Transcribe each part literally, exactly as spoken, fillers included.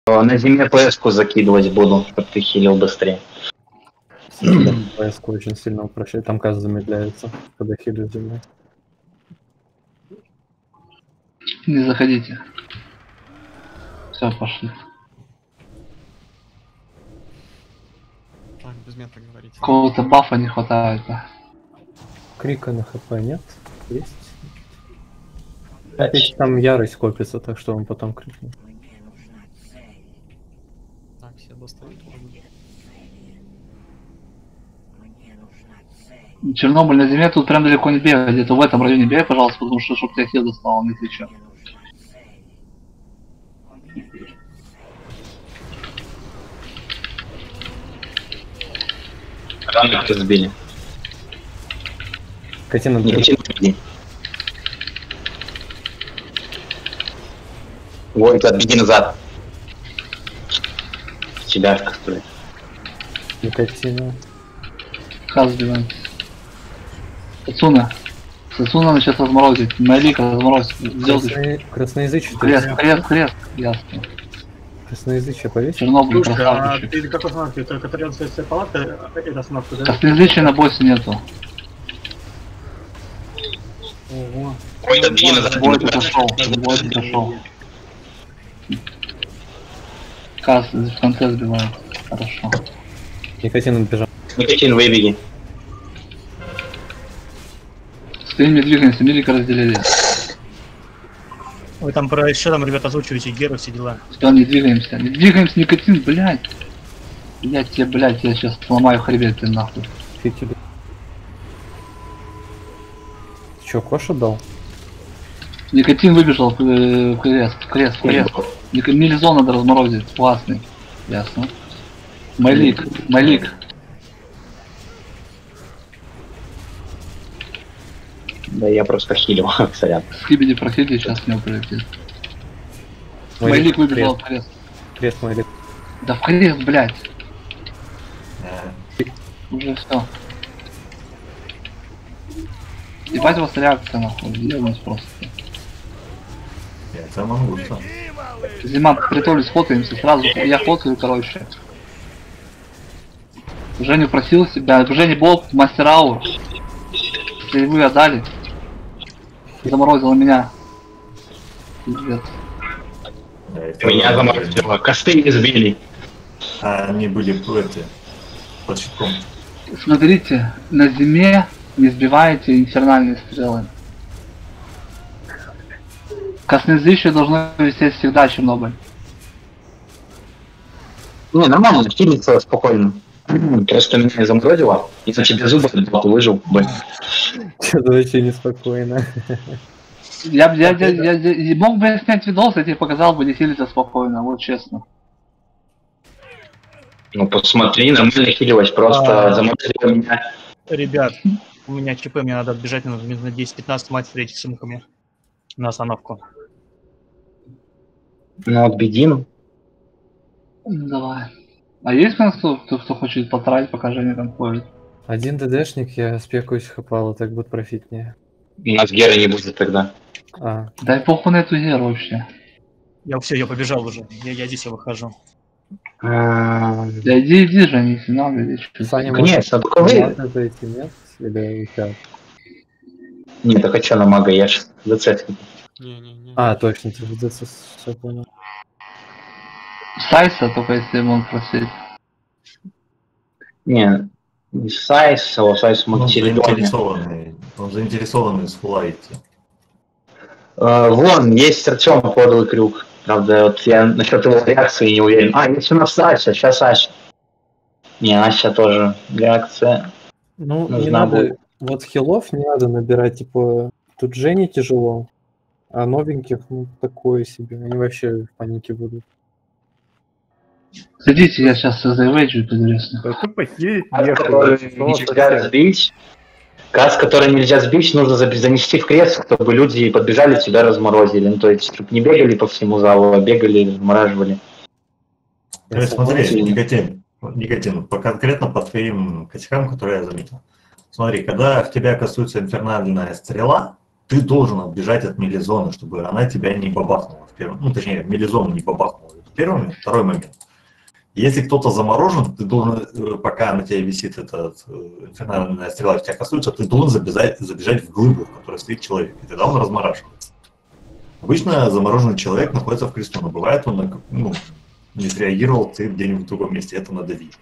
На зиме ПС-ку закидывать буду, чтобы ты хилил быстрее. ПС-ку очень сильно упрощает, там каз замедляется, когда хилю зимой. Не заходите. Все, пошли. Так, без мета говорите. Какого-то бафа не хватает. Да? Крика на хп нет? Есть? Опять там ярость копится, так что он потом крикнет. Так, все достают. Чернобыль на зиме тут прям далеко не бегай, где-то в этом районе бегай, пожалуйста, потому что чтоб тебя хил достал, не ты чё. Рано кто сбили. Катина Никотин сбили. Войт, отбеги назад. Себяшка стоит. Никотина. Хаз сбиваем. Сацуна. Сацуна начнет разморозить. Майлика разморозить. Сделай. Красный... Красноязычие. Крест, крест, крест. Ясно. Красноязычие повесить? Чернобыль Слушай, а красавчик. ты какой остановки? Только Катаринская палатка, это остановка, да? Косноязычия на боссе нету. Ого. Войт, отбеги назад. Бой отошел. Бой отошел. Каз в конце сбивает. Хорошо. Никотин отбежал. Никотин, выбеги. Стоим, не двигаемся, Милика разделили. Вы там про еще там, ребята, озвучиваете Геру, все дела. Что, не двигаемся? Не двигаемся, никотин, блядь. Я тебе, блядь, я сейчас сломаю хребет, ты нахуй. Фитили. Ты чё, Коша дал? Никотин выбежал в э, в крест, в крест, в крест. Ник- Милизон надо разморозить, классный. Ясно. Майлик, Майлик. Да я просто хилил, сорян. Скибиди прохили, сейчас не прилетит. Майлик, Майлик выбежал крест. в крест. Крест Майлик. Да в крест, блядь. Уже все. Ебать у вас реакция нахуй, ебать просто. Это мангуста. Зима, притолись, фотаемся сразу. Я фотаю, короче. Женю просил себя. Женя Боб, мастер аур. Если вы отдали. Заморозила меня. Пиздец. Меня заморозило. Косты не сбили. А они были эти, под щитком. Смотрите, на зиме не сбиваете инфернальные стрелы. Косноязычие должно висеть всегда, Чернобыль. Не, нормально, хилится спокойно. Просто меня заморозило. Иначе без зуба выжил бы. Что-то вообще неспокойно. Я, б- я, я, я, я мог бы снять видос, я тебе показал бы, не хилиться спокойно, вот честно. Ну посмотри, нормально хилилась, просто А. заморозила меня. Ребят, у меня ЧП, мне надо отбежать минут на десять-пятнадцать, мать встретить с сумками. На остановку. Ну отбедим. Ну, давай. А есть у нас кто, кто, кто хочет потратить, пока Женя там ходит? Один ДДшник, я спекаюсь хапала, так будет профитнее. У нас Гера не будет тогда. А, Дай похуй на эту геру вообще. Я все, я побежал уже. Я, я здесь я выхожу. А, Да иди, иди, Женя, если надо, иди. чё. Саня, Конечно, может, только вы. надо зайти, нет? Или как? Нет, так хочу на мага, я ж зацепил. Не-не-не. А, точно, ты в ДЦ, все понял. Сайса, только если он просить. Не, не Сайс, а Сайс Он мог телефоне. заинтересованный. Он заинтересованный с фуллайти. Э, Вон, есть Артем подлый крюк. Правда, вот я насчет его реакции не уверен. А, есть у нас Ася, сейчас Ася. Не, Ася тоже реакция. Ну, не Нужна надо, будет. вот хилов не надо набирать, типа, тут Жене тяжело, а новеньких, ну, такое себе, они вообще в панике будут. Садите, я сейчас заэвейджу, интересно. Да тут похилить Каз, нехуй. который Что нельзя совсем? сбить. Каз, который нельзя сбить, нужно заби- занести в крест, чтобы люди подбежали, тебя разморозили. Ну, то есть, чтобы не бегали по всему залу, а бегали, размораживали. Я То есть, смотри, согласен. Никотин, Никотин, по конкретно по твоим косякам, которые я заметил. Смотри, когда в тебя касуется инфернальная стрела, ты должен отбежать от мелизоны, чтобы она тебя не бабахнула. В первом, ну, точнее, мелизону не бабахнула. Первый момент. Второй момент. Если кто-то заморожен, ты должен, э, пока на тебя висит эта э, инфернальная стрела, в тебя касается, ты должен забежать, забежать в глыбу, в которой стоит человек, и тогда он размораживается. Обычно замороженный человек находится в кресту, но бывает он на- ну, не среагировал, ты где-нибудь в другом месте, это надо видеть.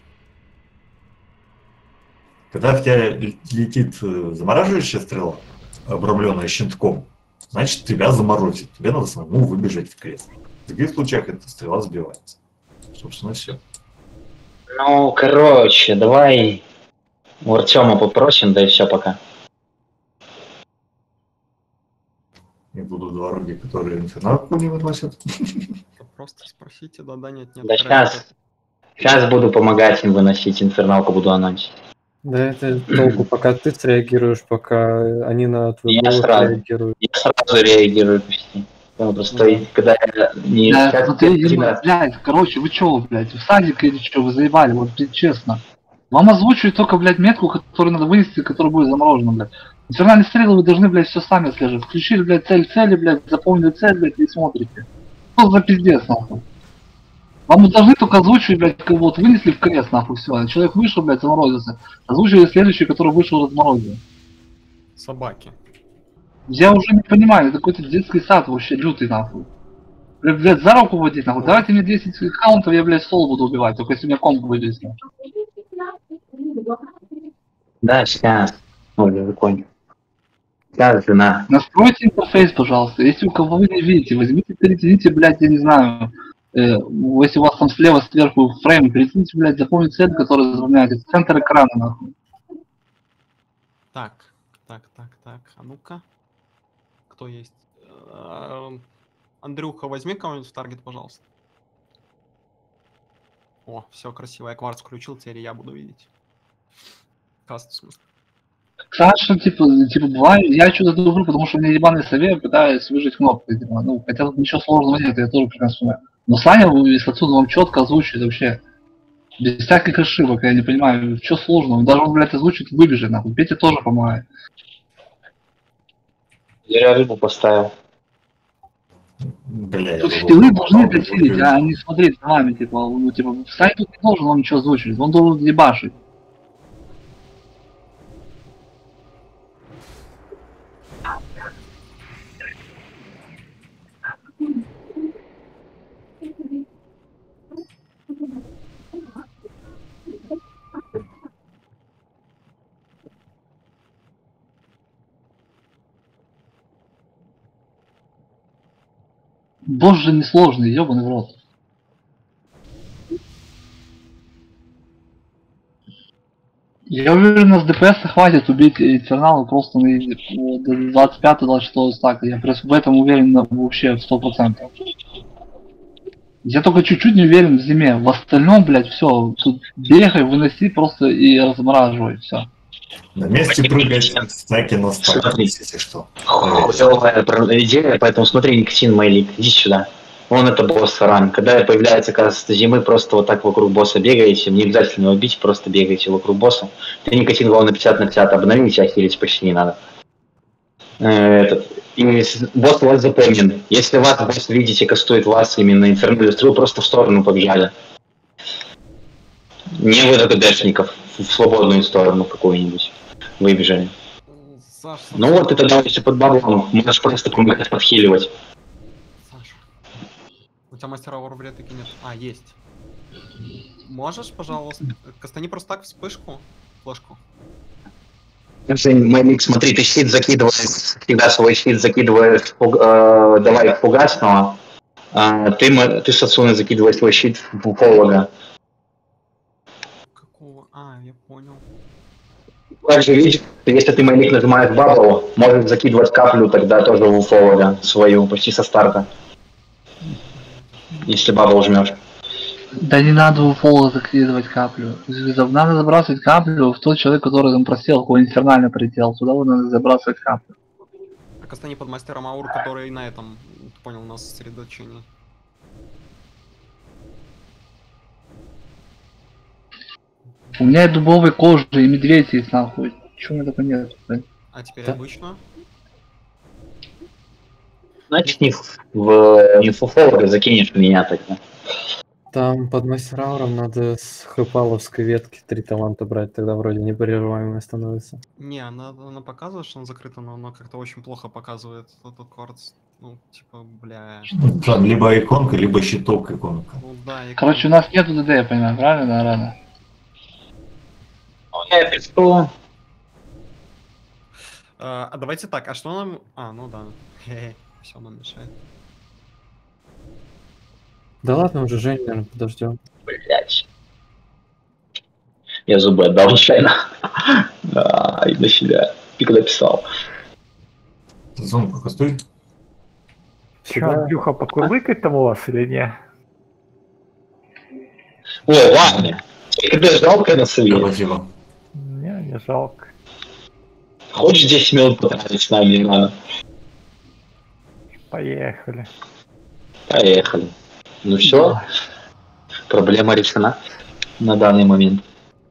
Когда в тебя летит э, замораживающая стрела, обрамленная щитком, значит тебя заморозит, тебе надо самому выбежать в крест. В других случаях эта стрела сбивается. Собственно, все. Ну, короче, давай у Артема попросим, да и все пока. И будут два руки, которые инферналку не выносят. Да просто спросите, да-да, нет-нет. Да сейчас, сейчас буду помогать им выносить, инферналку буду анонсить. Да это толку, пока ты среагируешь, пока они на твой Я голос сразу. реагируют. Я сразу реагирую почти. Ну, просто Да. когда я не... Да, сейчас смотри, один Дима, раз. блядь, короче, вы чё, блядь, в садик или чё, вы заебали, вот, блядь, честно. Вам озвучивают только, блядь, метку, которую надо вынести, которая будет заморожена, блядь. Инфернальные стрелы вы должны, блядь, все сами отслеживать. Включили, блядь, цель цели, блядь, запомнили цель, блядь, и смотрите. Что за пиздец, нахуй? Вам должны только озвучивать, блядь, как вот вынесли в крест, нахуй, все. Человек вышел, блядь, заморозился. Озвучили следующий, который вышел, разморозил. Собаки. Я уже не понимаю, это какой-то детский сад вообще лютый, нахуй. Блядь, блядь, за руку водить, нахуй. Давайте мне десять хаунтов, я, блядь, стол буду убивать, только если у меня комп вылезет. Да, сейчас. Ой, закончу. Сейчас, жена. Настройте интерфейс, пожалуйста. Если у кого вы не видите, возьмите, перетяните, блядь, я не знаю. Э, если у вас там слева, сверху фрейм, перетяните, блядь, запомните цель, которая заполняется. Центр экрана, нахуй. Так, так, так, так, а ну-ка. Кто есть? Эм, Андрюха, возьми кого-нибудь в таргет, пожалуйста. О, все красиво. Я кварц включил, теперь я буду видеть. Каст, в смысле. Саша, типа, типа, бывает, я что-то дублю, потому что у меня ебаный совет, пытаюсь выжить кнопкой, типа, ну, хотя тут ничего сложного нет, я тоже прекрасно понимаю. Но Саня, если отсюда вам четко озвучит вообще, без всяких ошибок, я не понимаю, что сложного, даже он, блядь, озвучит, выбежит, нахуй, Петя тоже помогает. Зря рыбу поставил. Бля, я Тут забыл, стилы что должны попал, досилить, вот, а не смотреть за вами, типа, ну, типа, Саня тут не должен вам ничего озвучивать, он должен ебашить. Боже, несложный, ебаный в рот. Я уверен, нас ДПС хватит убить Инфернала просто на вот, до двадцать пятого двадцать шестого стака. Я просто в этом уверен на, вообще в сто процентов. Я только чуть-чуть не уверен в зиме. В остальном, блядь, все. Тут бегай, выноси просто и размораживай, все. На месте прыгать, стаки на стак, Смотри. если что. Хуёвая про- идея, поэтому смотри, Никсин Мейлик, иди сюда. Он это босс ран. Когда появляется, оказывается, зимы, просто вот так вокруг босса бегаете, не обязательно его бить, просто бегаете вокруг босса. Ты Никотин главное пятьдесят на пятьдесят обновить, а хилить почти не надо. Э, Этот. И с- босс у вас запомнен. Если вас босс, видите, кастует вас именно инфернальную стрелу, просто в сторону побежали. Не в ДДшников, в свободную сторону какую-нибудь выбежали. М, Саш, Ну вот, ты тогда если под баблом можешь просто помогать подхиливать. Саша. У тебя мастера Warblade таки нет. А, есть. Можешь, пожалуйста, кастани просто так вспышку, флешку. Майлик, смотри, ты щит закидываешь, всегда свой щит закидываешь, в пуг- э, давай в фугасного, а ты, ма- ты Сацуны закидываешь свой щит в полога. Какого? А, я понял. Также видишь, если ты Майлик нажимаешь бабл, можешь закидывать каплю тогда тоже в полога свою, почти со старта. Если бабл жмешь. Да не надо у фола закидывать каплю. Надо забрасывать каплю в тот человек, который там просел, какой инфернально прилетел. Туда вот надо забрасывать каплю. А кастани под мастером Аур, который на этом, ты понял, у нас сосредоточение. У меня и дубовой кожи, и медведь есть нахуй. Чего у меня такого нет, блядь? А теперь Да. обычно. Значит, не в, в не в фуфловый закинешь меня тогда. Там под мастерауром надо с хрупаловской ветки три таланта брать, тогда вроде непрерываемый становится. Не, она, она показывает, что он закрыта, но она как-то очень плохо показывает этот кварц. Ну, типа, бля. Ну, там либо иконка, либо щиток иконка. Ну да, и Короче, у нас нету ДД, я понимаю, правильно, Рада? Я пишу. А, а давайте так, а что нам... А, ну да. Все нам мешает. Да ладно, уже Жень, наверное, подождем. Блять. Я зубы отдал нечаянно. Да, и до себя. Ты когда писал. Зон пока стой. Че, Андрюха, покурлыкать там у вас или не? О, ладно. Когда жалко на совет. Спасибо. Не, не жалко. Хочешь десять минут потратить с нами, Ивана? Поехали. Поехали. Ну все. Проблема решена на данный момент.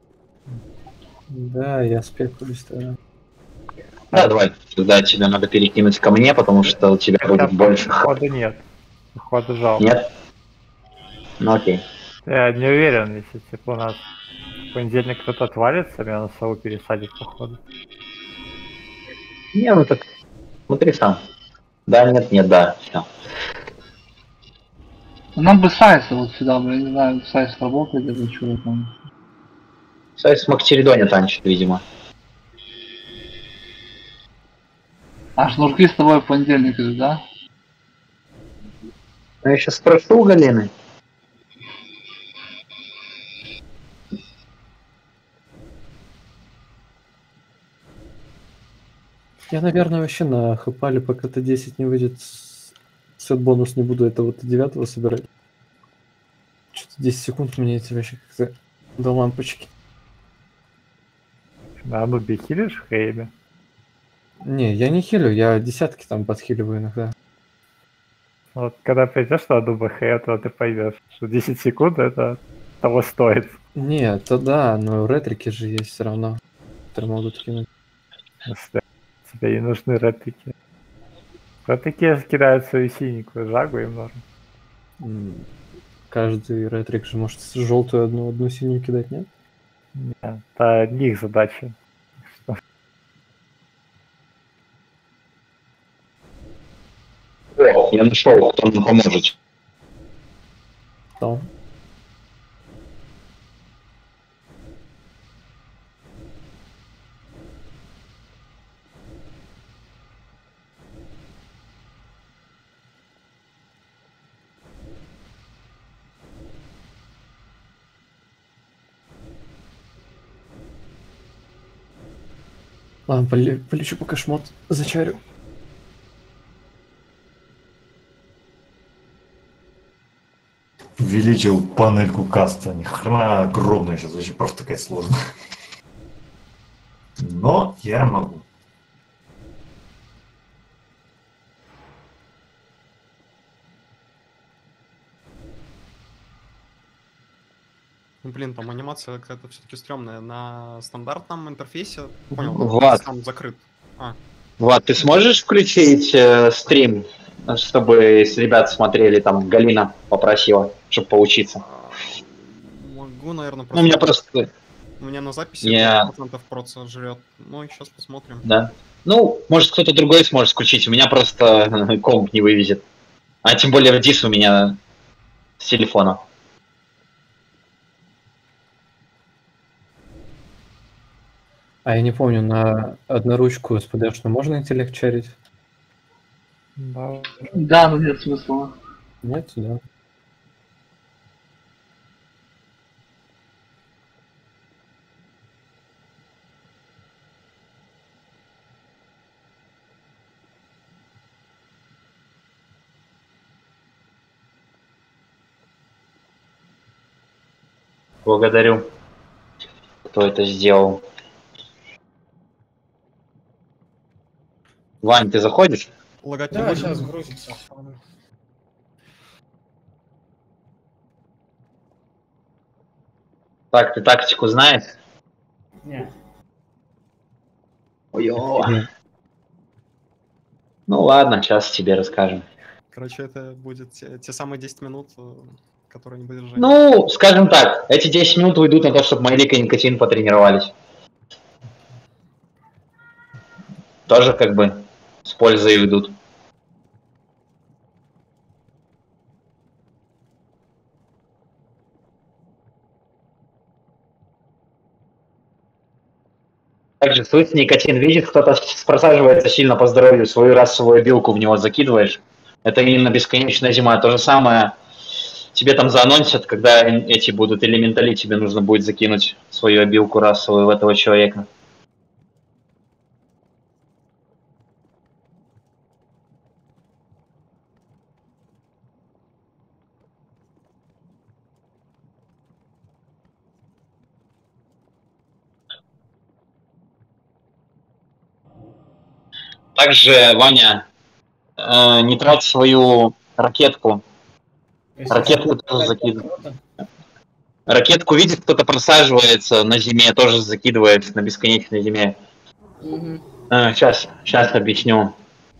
Да, я спекулюсь тогда. Да, давай. Тогда тебе надо перекинуть ко мне, потому что у тебя будет больше. Хода нет. Хода жалко. Нет? Ну окей. Я не уверен, если типа у нас в понедельник кто-то отвалится, меня на сову пересадит походу. Не, ну так смотри сам. Да, нет, нет, да. Все. Нам бы Сайса вот сюда, бля, не знаю, Сайс работает или что там. Сайс в Мактеридоне танчит, видимо. А шнурки с тобой в понедельник идут, да? Ну, я сейчас спрошу у Галины. Я, наверное, вообще на хпале, пока Т десять не выйдет, с- сет бонус не буду этого Т девять собирать. Что-то десять секунд мне эти вообще как-то до лампочки. Да, ну бихилишь Хейме. Не, я не хилю, я десятки там подхиливаю иногда. Вот когда придешь на одну БХ, то ты поймешь, что десять секунд это того стоит. Не, то да, но ретрики же есть все равно, которые могут кинуть. Если тебе не нужны ретрики. Ретрики кидают свою синенькую жагу им норм. М, Каждый ретрик же может желтую одну, одну синюю кидать, нет? Не, это не их задача. Я нашел, кто мне поможет. Что? Ладно, поле- полечу пока шмот зачарю. Увеличил панельку каста. Ни хрена огромная сейчас, вообще просто такая сложная. Но я могу. Ну, блин, там анимация какая-то все-таки стрёмная. На стандартном интерфейсе, понял, Влад. там закрыт. А, Влад, ты сможешь включить э, стрим, чтобы с ребят смотрели, там Галина попросила, чтобы поучиться? могу, наверное, Ну, у меня просто... просто, У меня на записи Я- пять процентов проца жрет. Ну и сейчас посмотрим. да. Ну, может, кто-то другой сможет включить, у меня просто комп не вывезет. А тем более в дис у меня с телефона. А я не помню, на одноручку СПДшную можно интеллект чарить? Да. Да, но нет смысла. Нет, да. Благодарю, кто это сделал. Вань, ты заходишь? Лагать не Да, будет? сейчас грузится. Так, ты тактику знаешь? Не. Ой-ё. Ну ладно, сейчас тебе расскажем. Короче, это будет те, те самые десять минут, э, которые не будет жить. Ну, скажем так, эти десять минут уйдут на то, чтобы Майлик и Никотин потренировались. Тоже как бы с пользой уйдут. Также слышь, Никотин, видит, кто-то просаживается сильно по здоровью, свою расовую билку в него закидываешь. Это именно бесконечная зима. То же самое тебе там заанонсят, когда эти будут элементали, тебе нужно будет закинуть свою обилку расовую в этого человека. Также, Ваня, э, не трать свою ракетку. Ракетку тоже закидывай. Ракетку видит, кто-то просаживается на зиме, тоже закидывает на бесконечной зиме. Угу. Э, сейчас, сейчас объясню.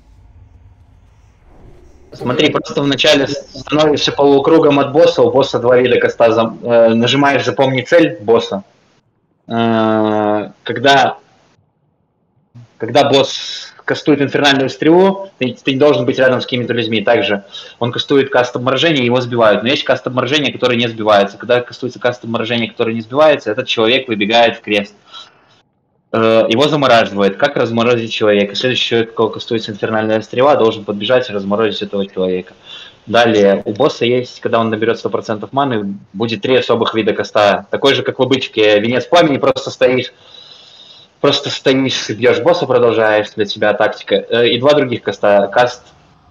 Смотри, просто вначале становишься полукругом от босса, у босса два вида каста, зам- э, нажимаешь «Запомни цель» босса. Э, когда, когда босс кастует инфернальную стрелу, ты, ты не должен быть рядом с какими-то людьми. Также он кастует каст обморожения, его сбивают. Но есть каст обморожения, который не сбивается. Когда кастуется каст обморожения, который не сбивается, этот человек выбегает в крест. Э, его замораживает. Как разморозить человека? Следующий человек, у кого кастуется инфернальная стрела, должен подбежать и разморозить этого человека. Далее, у босса есть, когда он наберет сто процентов маны, будет три особых вида каста. Такой же, как в обычке, венец пламени, просто стоишь, просто стоишь и бьешь босса, продолжаешь, для тебя тактика. Э, И два других каста. Каст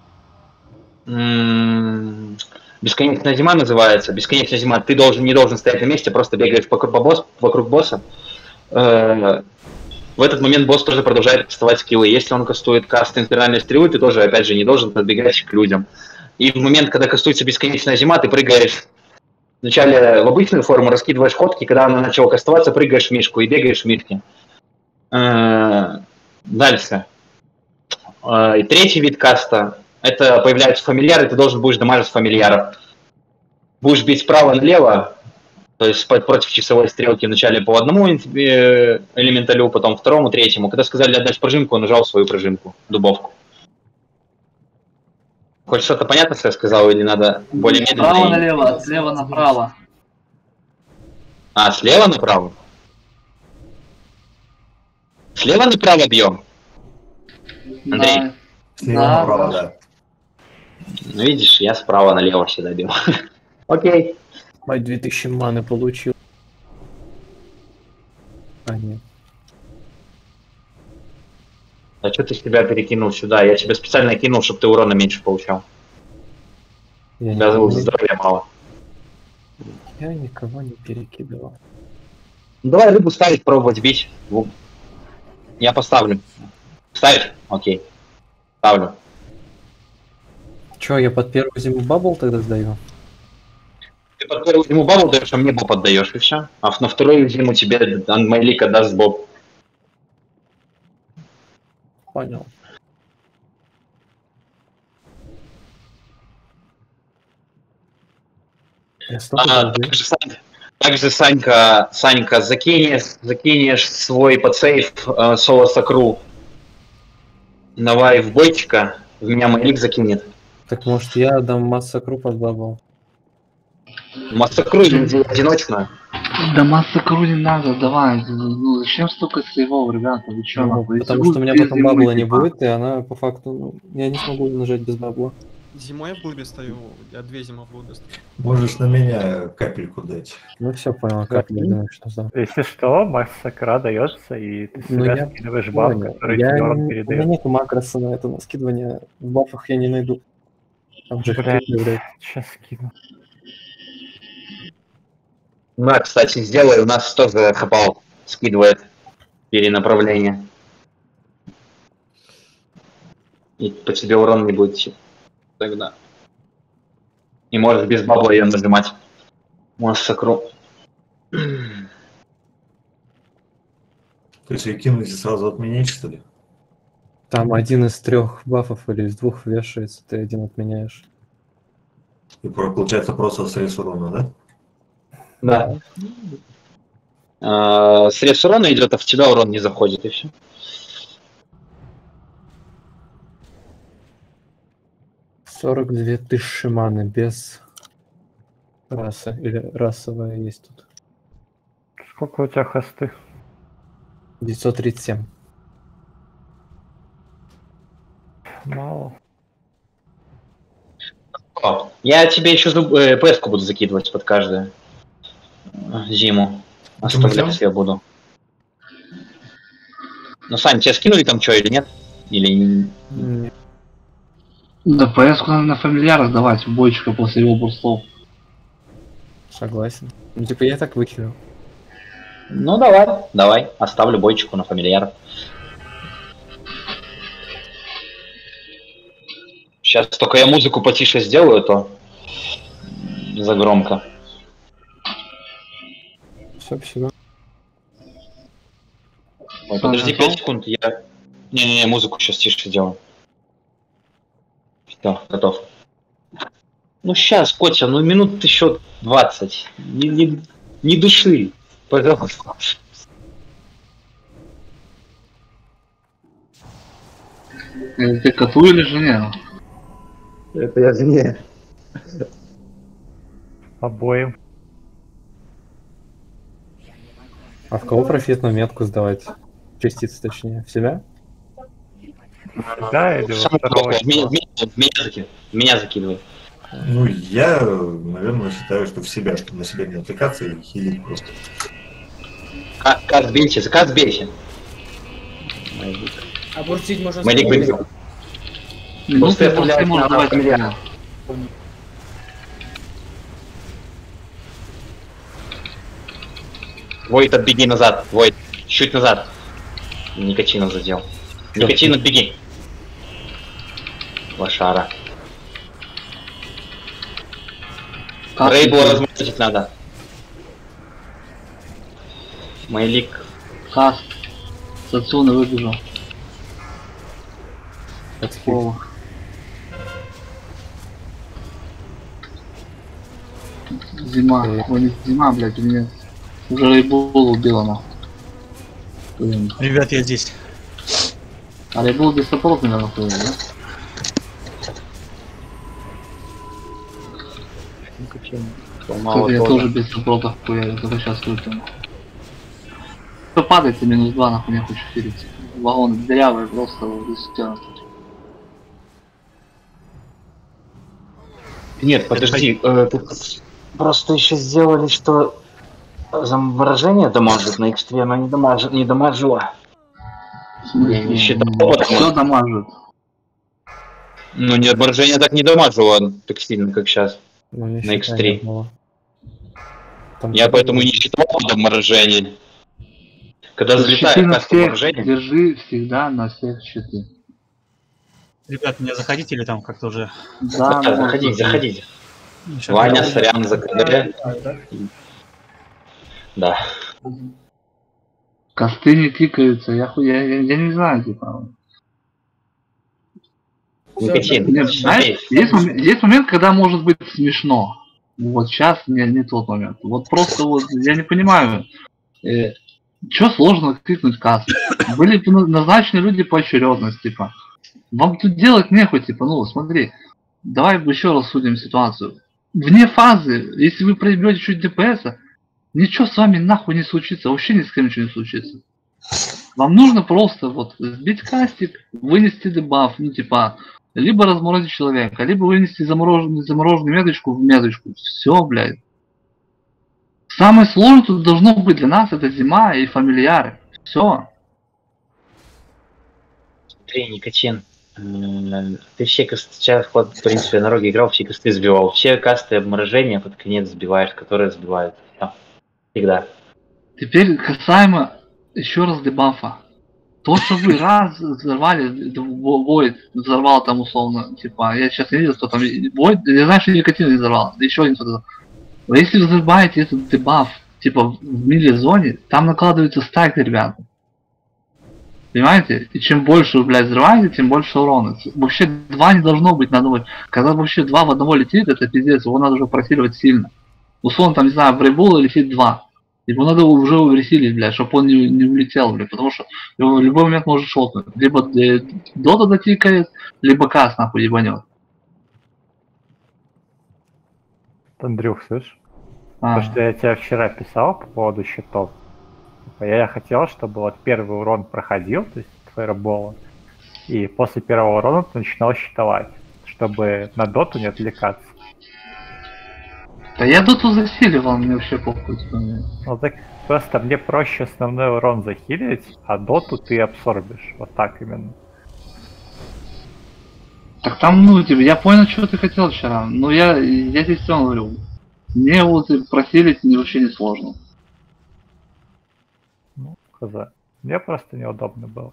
м, бесконечная зима называется. Бесконечная зима. Ты должен, не должен стоять на месте, просто бегаешь по, по босс, вокруг босса. Э, В этот момент босс тоже продолжает кастовать скиллы. Если он кастует каст инфернальной стрелы, ты тоже, опять же, не должен подбегать к людям. И в момент, когда кастуется бесконечная зима, ты прыгаешь вначале в обычную форму, раскидываешь ходки, когда она начала кастоваться, прыгаешь в мишку и бегаешь в мишке. Э, Дальше. Э, И третий вид каста – это появляются фамильяры, ты должен будешь дамажить фамильяров. Будешь бить справа налево, то есть по- против часовой стрелки вначале по одному э, элементалю, потом второму, третьему. Когда сказали отдать пружинку, он нажал свою пружинку, дубовку. Хоть что-то понятно, что я сказал, или надо более медленно? Справа и- налево, слева направо. А, слева направо? Слева направо бьем? Андрей. Да. Слева Да, направо, да. да. Ну, видишь, я справа налево всегда бил. Окей. Мать, две тысячи маны получил. А, нет. А что ты себя перекинул сюда? Я тебя специально кинул, чтобы ты урона меньше получал. Я, Тебя зовут никого, здоровья мало. не, я никого не перекидывал. Ну, давай рыбу ставить, пробовать бить. Во. Я поставлю. Ставить? Окей. Ставлю. Че, я под первую зиму бабл тогда сдаю? Ты под первую зиму бабл даешь, а мне боб отдаешь, и все. А на вторую зиму тебе Майлика даст боб. Понял. Я столько А, долбил. также, Сань- также, Санька, Санька, закинешь, закинешь свой подсейв э, соло сакру. Давай в бойчика, в меня Майлик закинет. Так может я дам масса круп от бабл? Массакру одиночную. Да масса кру не надо, давай. Ну зачем столько сейвов, ребята? Вы чё, Ну, нахуй? потому Если что у меня будет потом без зимы, бабла не типа, будет, и она по факту, ну, я не смогу нажать без бабла. Зимой я в глыбе стою, я две зимы в глыбе стою. Можешь на меня капельку дать. Ну все, понял, как я думаю, что за. Если что, массакра дается, и ты Ну, себя я скидываешь баф, понял. который Я тебе не- он У меня передает. нету макроса на это, на скидывание в бафах я не найду. Там же Блядь, хитрый, блядь. сейчас скину. Да, кстати, сделай, у нас тоже хапал скидывает перенаправление. И по тебе урон не будет идти. Тогда. И можешь без бабла ее нажимать. Массакру. То есть ее кинуть и сразу отменить, что ли? Там один из трех бафов или из двух вешается, ты один отменяешь. И про- получается просто срез урона, да? Да. А, срез урона идет, а в тебя урон не заходит, и все. сорок две тысячи маны без расы. Или расовая есть тут. Сколько у тебя хосты? девятьсот тридцать семь. Мало. О, я тебе еще зуб- э, ПС-ку буду закидывать под каждую зиму. Оставлять я буду. Ну, Сань, тебе скинули там что или нет? Или... М, Да, ПС-ку надо на фамильярах давать, в бойчика после его бурстов. Согласен. Ну, типа, я так выкинул. Ну, давай, давай. Оставлю бойчику на фамильяр. Сейчас только я музыку потише сделаю, то загромко. Все, всего. Ой, подожди пять секунд, я... Не-не-не, музыку сейчас тише сделаю. Все, готов. Ну сейчас, Котя, ну минут еще двадцать. Не, не, не души, пожалуйста. Это ты коту или жене? Это я жене. Обоим. А в кого профитную метку сдавать? Частицы, точнее. В себя? Да, или во второго? Меня, меня, меня, закидывай. Меня закидывай. Ну, я, наверное, считаю, что в себя, чтобы на себя не отвлекаться и хилить просто. Ка- Каст бейте, за каст бейте. Обуртить можно Малик с бейте. Ну, Просто ты я оставляю можешь на давать фамильяр. фамильяр. Войт, отбеги назад. Войт, чуть назад. Никотина задел. Никотин, отбеги. Лошара. Как Рейбла ты- размазать надо. Майлик. Каст. С отсюда выбежал. Отхил. О. Зима. Э. Ой, не зима, блядь, у меня уже рейбол убила нахуй. Блин. Ребят, я здесь. А рейбол без саппорт, наверное, хуя, да? Кстати, я тоже без саппорта хуя, только сейчас вытяну. Что падает, минус два, нахуй не хочу филить. Вагон дырявый, просто вот стены. Нет, подожди. э, тут просто еще сделали, что заморожение дамажит на экстре, но не дамажит, не дамажило. Я не считал, потому- Все дамажит. Ну, нет, отморожение так не дамажило так сильно, как сейчас. Ну, не На считай икс три. ни одного. Там Я типа поэтому не считал отморожение. Когда Щиты залетает на каст всех, отморожения, держи всегда на всех щиты. Ребят, меня заходите или там как-то уже? Да, да, можно. заходите, заходите. Щас Ваня, я- сорян за КД. Да. Косты не тикаются, я, ху- я, я, я не знаю, типа. Никотин, Нет, знаешь, смотри. есть, мом- есть момент, когда может быть смешно. Вот сейчас не, не тот момент. Вот просто вот я не понимаю, э, что сложно кликнуть каст. Были бы на- назначены люди по очередности, типа. Вам тут делать нехуй, типа, ну смотри, давай еще раз судим ситуацию. Вне фазы, если вы проебете чуть ДПСа, ничего с вами нахуй не случится, вообще ни с кем ничего не случится. Вам нужно просто вот сбить кастик, вынести дебаф, ну типа, либо разморозить человека, либо вынести замороженную, замороженную меточку в меточку. Все, блядь. Самое сложное тут должно быть для нас это зима и фамильяры. Все. Смотри, Никотин. м, Ты все касты, сейчас, вот, в принципе, на роге играл, все касты сбивал. Все касты обморожения под конец сбиваешь, которые сбивают. Всё. Всегда. Теперь касаемо еще раз дебафа. То, что вы раз взорвали, Void взорвал там условно, типа, я сейчас не видел, кто там, Void, я знаю, что Никотин не взорвал, еще один кто-то. Но если вы взрываете этот дебаф, типа, в мили-зоне, там накладывается стак, ребята. Понимаете? И чем больше вы, блядь, взрываете, тем больше урона. Вообще два не должно быть на одного. Когда вообще два в одного летит, это пиздец, его надо уже просиливать сильно. Условно, там, не знаю, в рейбол летит два. Его надо уже увесилить, блядь, чтобы он не, не улетел, блядь, потому что его в любой момент может шотнуть. Либо дота дотикает, либо кас нахуй ебанет. Андрюх, слышишь? А. То, что я тебе вчера писал по поводу щитов. Я хотел, чтобы вот первый урон проходил, то есть фаербола, и после первого урона ты начинал щитовать, чтобы на доту не отвлекаться. Да я доту засиливал, мне вообще похуй. Ну так просто мне проще основной урон захилить, а доту ты абсорбишь. Вот так именно. Так там, ну, типа, я понял, что ты хотел вчера. Ну я, я здесь все говорю. Мне вот просилить вообще не сложно. Ну, хз. Мне просто неудобно было.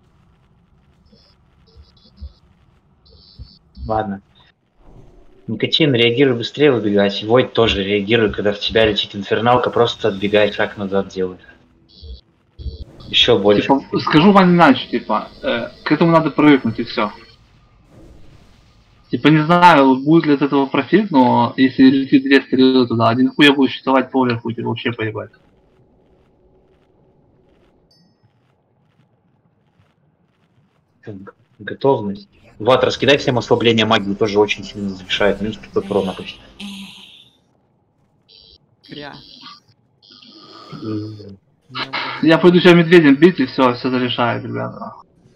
Ладно. Никотин, реагируй быстрее выбегать. Войд тоже реагирует, когда в тебя летит инферналка, просто отбегай, шаг назад делай. Еще больше. Типа, скажу вам иначе, типа, э, к этому надо привыкнуть и все. Типа, не знаю, будет ли от этого профит, но если летит две стрелы туда, один хуя будет считывать поверху, тебе вообще поебать. Готовность. Влад, раскидай всем ослабление магии, тоже очень сильно завершает. Минус пятьсот урона почти. Кря. Я пойду сейчас медведем бить и все, все зарешает, ребята.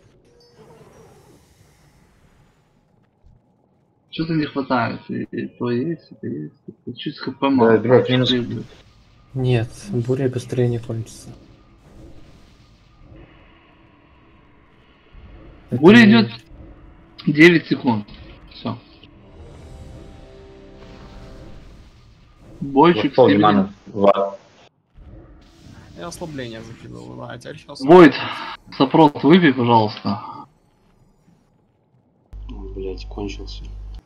Что-то не хватает. И, и то есть, это есть. Это чуть хп мало. Да, блядь, минус. Нет, буря быстрее не кончится. Буря Это не- идет девять секунд. Все. Бойчик Вот, ману. Влад. Я ослабление закидывал, да, а теперь сейчас... Войд, сопрот выпей, пожалуйста. Блять, кончился.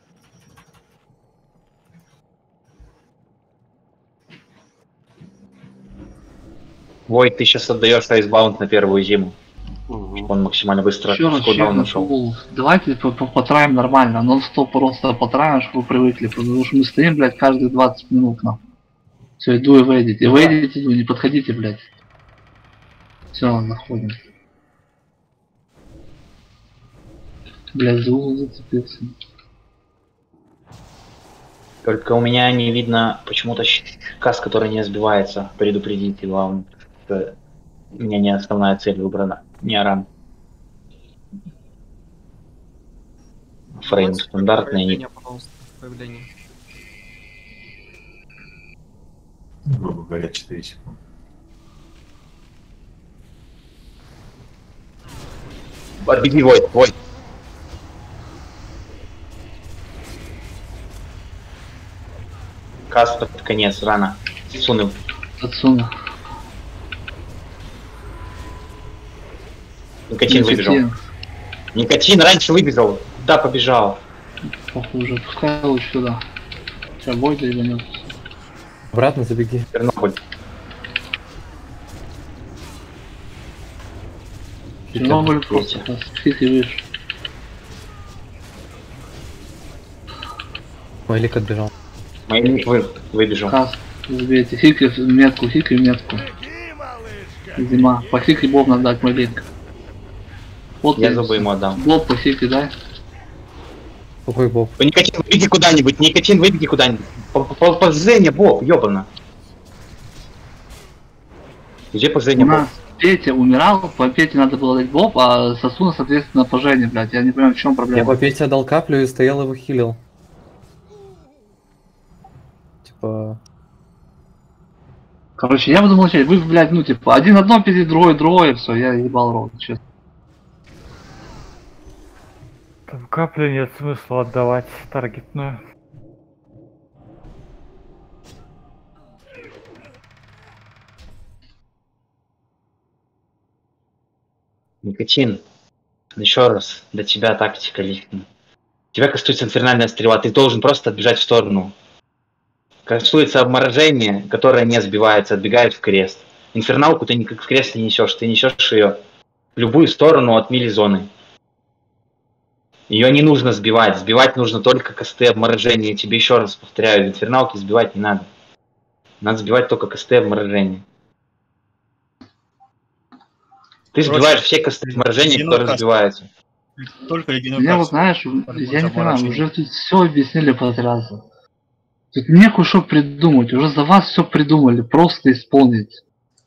Войд, ты сейчас отдаешь айсбаунд на первую зиму. Угу. Он максимально быстро Еще раз кулдаун чекну нашел. фул. Давайте по- по- потраим нормально, нон-стоп просто потраим, чтобы вы привыкли, потому что мы стоим, блядь, каждые двадцать минут, на. Все, иду и выйдите. И выйдите, иду, не подходите, блядь. Все, находим. Блядь, за угол зацепился. Только у меня не видно почему-то кас, который не сбивается. Предупредите, главное. Что у меня не основная цель выбрана. Не аран. Фрейм Давайте стандартный. Не... появление, пожалуйста, появление. Грубо говоря, четыре секунды. Отбеги, Войд, Войд. Кас под конец, рано. Сунул. Отсюда. Никотин выбежал. Никотин раньше выбежал. Да, побежал. Похоже, пускай лучше сюда. Сейчас бой да ебанет. Обратно забеги. Чернобыль. Чернобыль просто фиг и выше. Майлик отбежал. Майлик вы, выбежал. Кас, забейте. Хикли в метку, хикли в метку. Зима. По хикли боб надо дать мой линк. Вот Я зубы ему отдам. Боб по хикли, да? Какой боб? Никотин, выбеги куда-нибудь. Никотин, выбеги куда-нибудь. По Жене, Боб, ёбана. Где по Жене, У Боб? нас Петя умирал, по Пете надо было дать боб, а Сосуна, соответственно, по Жене, блядь. Я не понимаю, в чем Я проблема. по Пете отдал каплю и стоял его хилил. Типа... Короче, я буду молчать. Вы, блядь, ну типа, один одно пиздит, другой другое, все, я ебал рот, честно. Там каплю нет смысла отдавать таргетную. Никотин, еще раз, для тебя тактика личная. Тебя кастуется инфернальная стрела, ты должен просто отбежать в сторону. Кастуется обморожение, которое не сбивается, отбегает в крест. Инферналку ты никак в крест не несешь, ты несешь ее в любую сторону от мили-зоны. Ее не нужно сбивать. Сбивать нужно только косты обморожения. Тебе еще раз повторяю, инферналки сбивать не надо. Надо сбивать только косты обморожения. Ты Короче, сбиваешь все косты обморожения, ледяной которые каст. сбиваются. Только ледяной Мне вот каст. знаешь, Который я будет не понимаю, замороженный. уже тут все объяснили по разу. Тут нехуй что придумать, уже за вас все придумали, просто исполнить.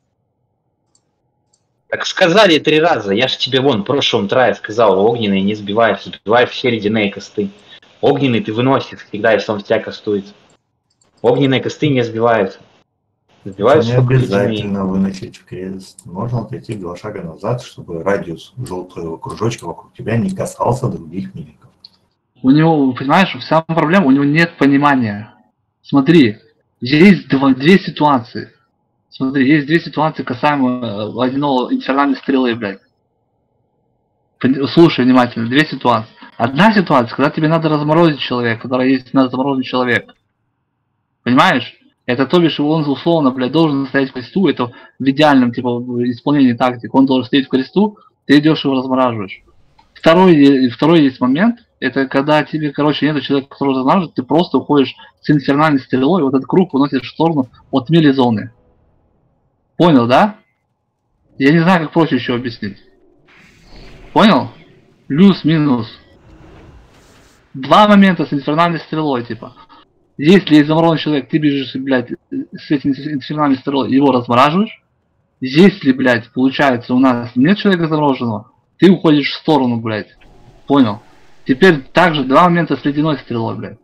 Так сказали три раза. Я же тебе вон в прошлом трае сказал, огненные не сбиваешь, сбиваешь все ледяные косты. Огненный ты выносишь всегда, если он в тебя кастуется. Огненные косты не сбиваются. Сбиваются Не только ледяные. обязательно выносить в крест. Можно отойти два шага назад, чтобы радиус желтого кружочка вокруг тебя не касался других мимиков. У него, понимаешь, вся проблема, у него нет понимания. Смотри, есть два, две ситуации. Смотри, есть две ситуации касаемо водяного инфернальной стрелы, блядь. Пон- Слушай внимательно, две ситуации. Одна ситуация, когда тебе надо разморозить человека, который есть, надо заморозить человека. Понимаешь? Это то бишь он условно, блядь, должен стоять в кресту, это в идеальном типа исполнении тактик. Он должен стоять в кресту, ты идешь его размораживаешь. Второй, второй есть момент, это когда тебе, короче, нет человека, который размораживает, ты просто уходишь с инфернальной стрелой, вот этот круг выносишь в сторону от мили-зоны. Понял, да? Я не знаю, как проще еще объяснить. Понял? Плюс-минус. Два момента с инфернальной стрелой, типа. Если есть замороженный человек, ты бежишь, блядь, с этим инфернальной стрелой, его размораживаешь. Если, блядь, получается, у нас нет человека замороженного, ты уходишь в сторону, блядь. Понял? Теперь также два момента с ледяной стрелой, блядь.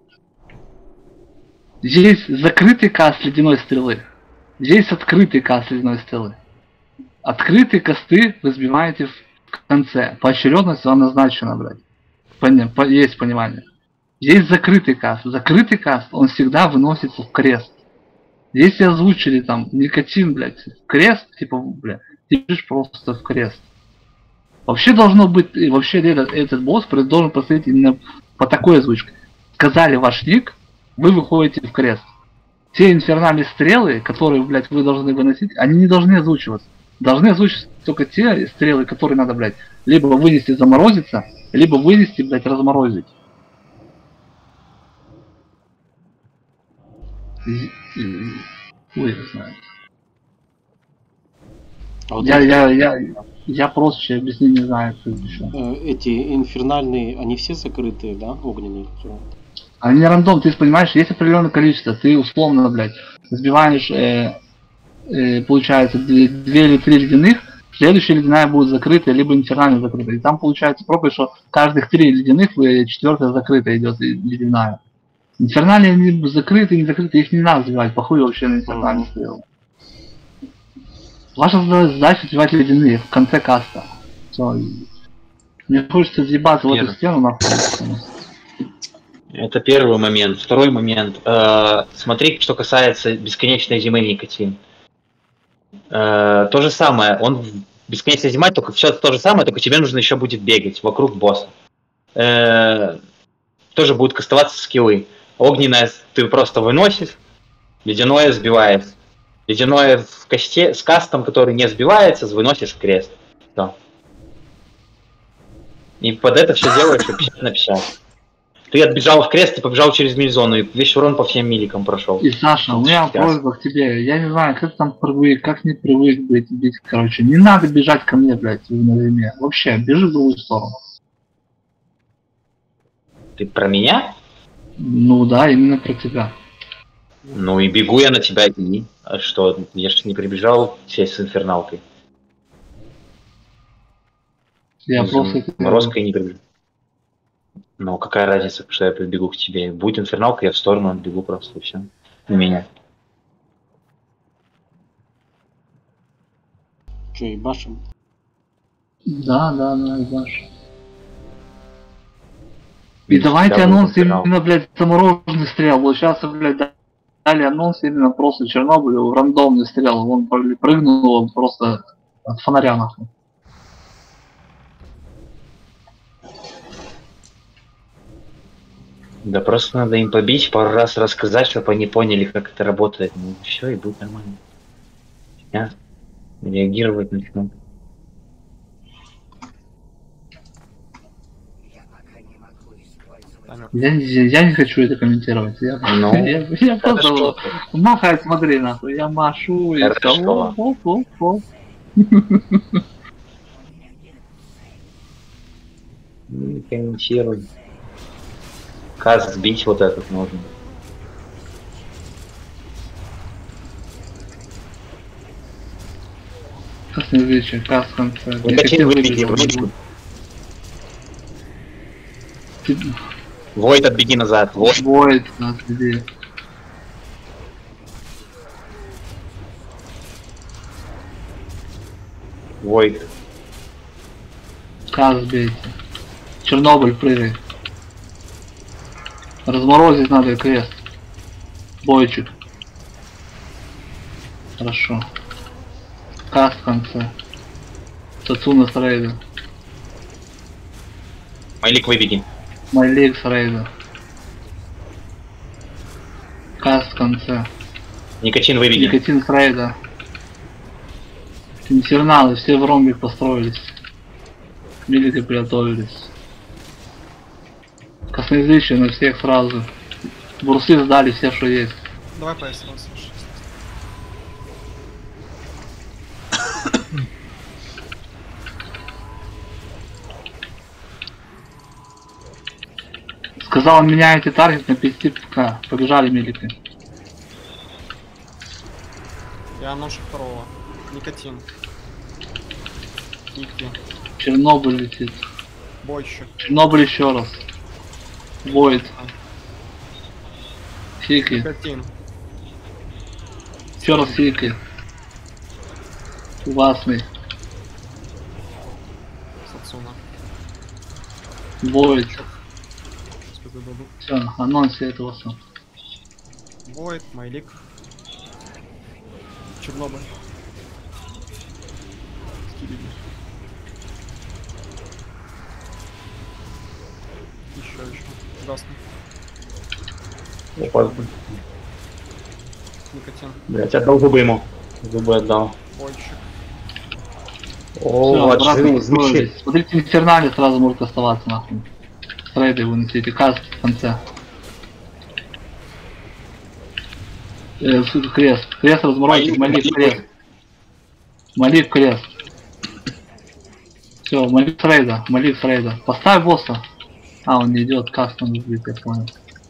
Есть закрытый каст ледяной стрелы. Есть открытый каст ледяной стрелы. Открытые касты вы сбиваете в конце. Поочередность вам назначена, блядь. Поня- по- есть понимание. Есть закрытый каст. Закрытый каст, он всегда выносится в крест. Если озвучили там никотин, блядь, в крест, типа, блядь, ты бежишь просто в крест. Вообще должно быть, и вообще этот, этот босс должен проходить именно по такой озвучке. Сказали ваш ник, вы выходите в крест. Те инфернальные стрелы, которые, блядь, вы должны выносить, они не должны озвучиваться. Должны озвучиваться только те стрелы, которые надо, блядь, либо вынести заморозиться, либо вынести, блядь, разморозить. И- и- Хуй его знает. А вот Я, эти, я, я, я просто еще объяснить не знаю, что еще. э, эти инфернальные, они все закрытые, да, огненные? которые? Они не рандом, ты понимаешь, есть определенное количество, ты условно, блядь, сбиваешь, э, э, получается, две, две или три ледяных, следующая ледяная будет закрытая, либо инфернально закрытая. И там получается пробуй, что каждых три ледяных, четвертая закрытая идет ледяная. Инфернальные они закрыты, не закрыты, их не надо сбивать, похуй вообще на инфернальную стрелу. Ваша задача сбивать ледяные в конце каста. Всё. Мне хочется въебаться в эту Верно. стену, нахуй. Это первый момент. Второй момент. Э, смотри, что касается бесконечной зимы никотин. Э, то же самое. Он в бесконечной зима, только все то же самое, только тебе нужно еще будет бегать вокруг босса. Э, тоже будут кастоваться скиллы. Огненное ты просто выносишь, ледяное сбиваешь. Ледяное в касте, с кастом, который не сбивается, выносишь в крест. Всё. И под это все делаешь пятьдесят на пятьдесят. Ты отбежал в крест и побежал через миль-зону, и весь урон по всем миликам прошел. И Саша, у меня просьба к тебе. Я не знаю, как там привык, как не привык быть, бить, короче. Не надо бежать ко мне, блядь, на зиме. Вообще, бежи в другую сторону. Ты про меня? Ну да, именно про тебя. Ну и бегу я на тебя, и а что? Я же не прибежал сесть с инферналкой. Я С просто... Морозкой не прибежал. Ну какая разница, что я прибегу к тебе? Будет инферналка, я в сторону отбегу просто, и все. На меня. Че, ебашим? Да, да, да, Иваш. И давайте Всегда анонс будет инферналка. именно, блядь, замороженный стрел. Вот сейчас, блядь, дали анонс именно просто Чернобылю, рандомный стрел. Он прыгнул, он просто от фонаря, нахуй. Да просто надо им побить, пару раз рассказать, чтобы они поняли, как это работает. Ну все, и будет нормально. Я реагировать начну. Таймер. Я, не- я не хочу это комментировать. Я, Ну, я, я просто что махать, смотри, нахуй. Я машу и Это всё. что? Оп, оп, оп, оп. Не комментируй. Каз сбить вот этот можно. Красный вечер, кас в конце. Я Никотин хотел выбеги, выбежать. выбеги. Ты- Войд, отбеги назад. Вот. Воет нас где. Войд. Каз бейте. Чернобыль, прыгай. Разморозить надо крест. Бойчик. Хорошо. Каз в конце. Сацуна с рейда. Майлик, выбеги. Майлик с рейда. Каз в конце. Никотин, выбеги. Никотин с рейда. Инферналы, все в ромбик построились. Милики приготовились. Косноязычие на всех сразу. Бурсы сдали все, что есть. Давай по сразу, слушай. Сказал, меняете таргет на пятьдесят ка. Побежали милики. Я нож второго. Никотин. Ики. Чернобыль летит. Бойщик. Чернобыль еще раз. Войд. Фики. Никотин. Еще раз фики. Ужасный. Сацуна. Войд. Господи, дадут. Все, анонс этого все. Войд, Майлик. Чернобыль. Скибиди. Еще, еще. Ужасно. Никотин. Блять, отдал зубы ему. Зубы отдал. Бойчик. О, Всё, отжил, обратно замечательно. построились. Смотрите, инфернали сразу может оставаться нахуй. С рейдой выносите. Каст в конце. Э, с- крест. Крест разморозить. Малик крест. Малик крест. Все, Малик с рейда. Малик с рейда. Поставь босса. А, он не идет. Каст он сбит, я понял.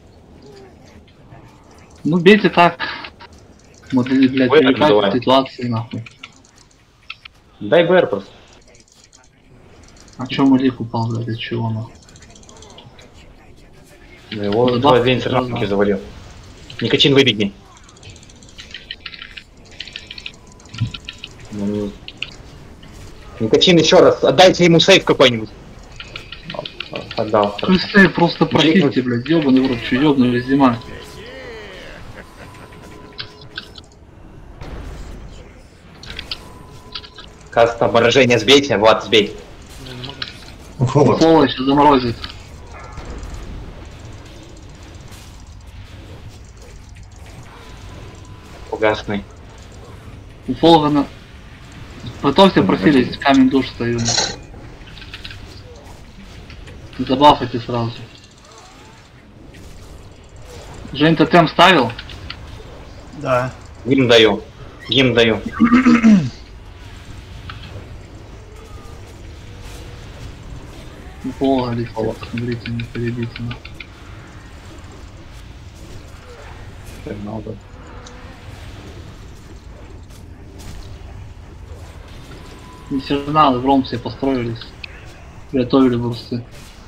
Ну бейте так. Смотри, блядь, Вы так привлекайте называете. ситуации нахуй. Дай БР просто. А чё Малик упал, блядь, от чего нахуй? Да его Ну, два да, две интернетки да. завалил. Никотин, выбеги. Ну, Никотин, еще раз. Отдайте ему сейф какой-нибудь. Отдал. Христы, просто просите, блядь, ёбаный в рот, чё ёбнули зима. Каст оборожение сбейте, Влад, сбей. Я не могу. Холод. Соло сейчас заморозит. Угасный. У Фолгана... Готовься, просились, камень душ стою. Забафайте сразу. Жень, тотем ставил? Да. Гим даю. Гим даю. У Фолга летит, смотрите, не перебите. Много. Инферналы в ром все построились. Готовили бурсы.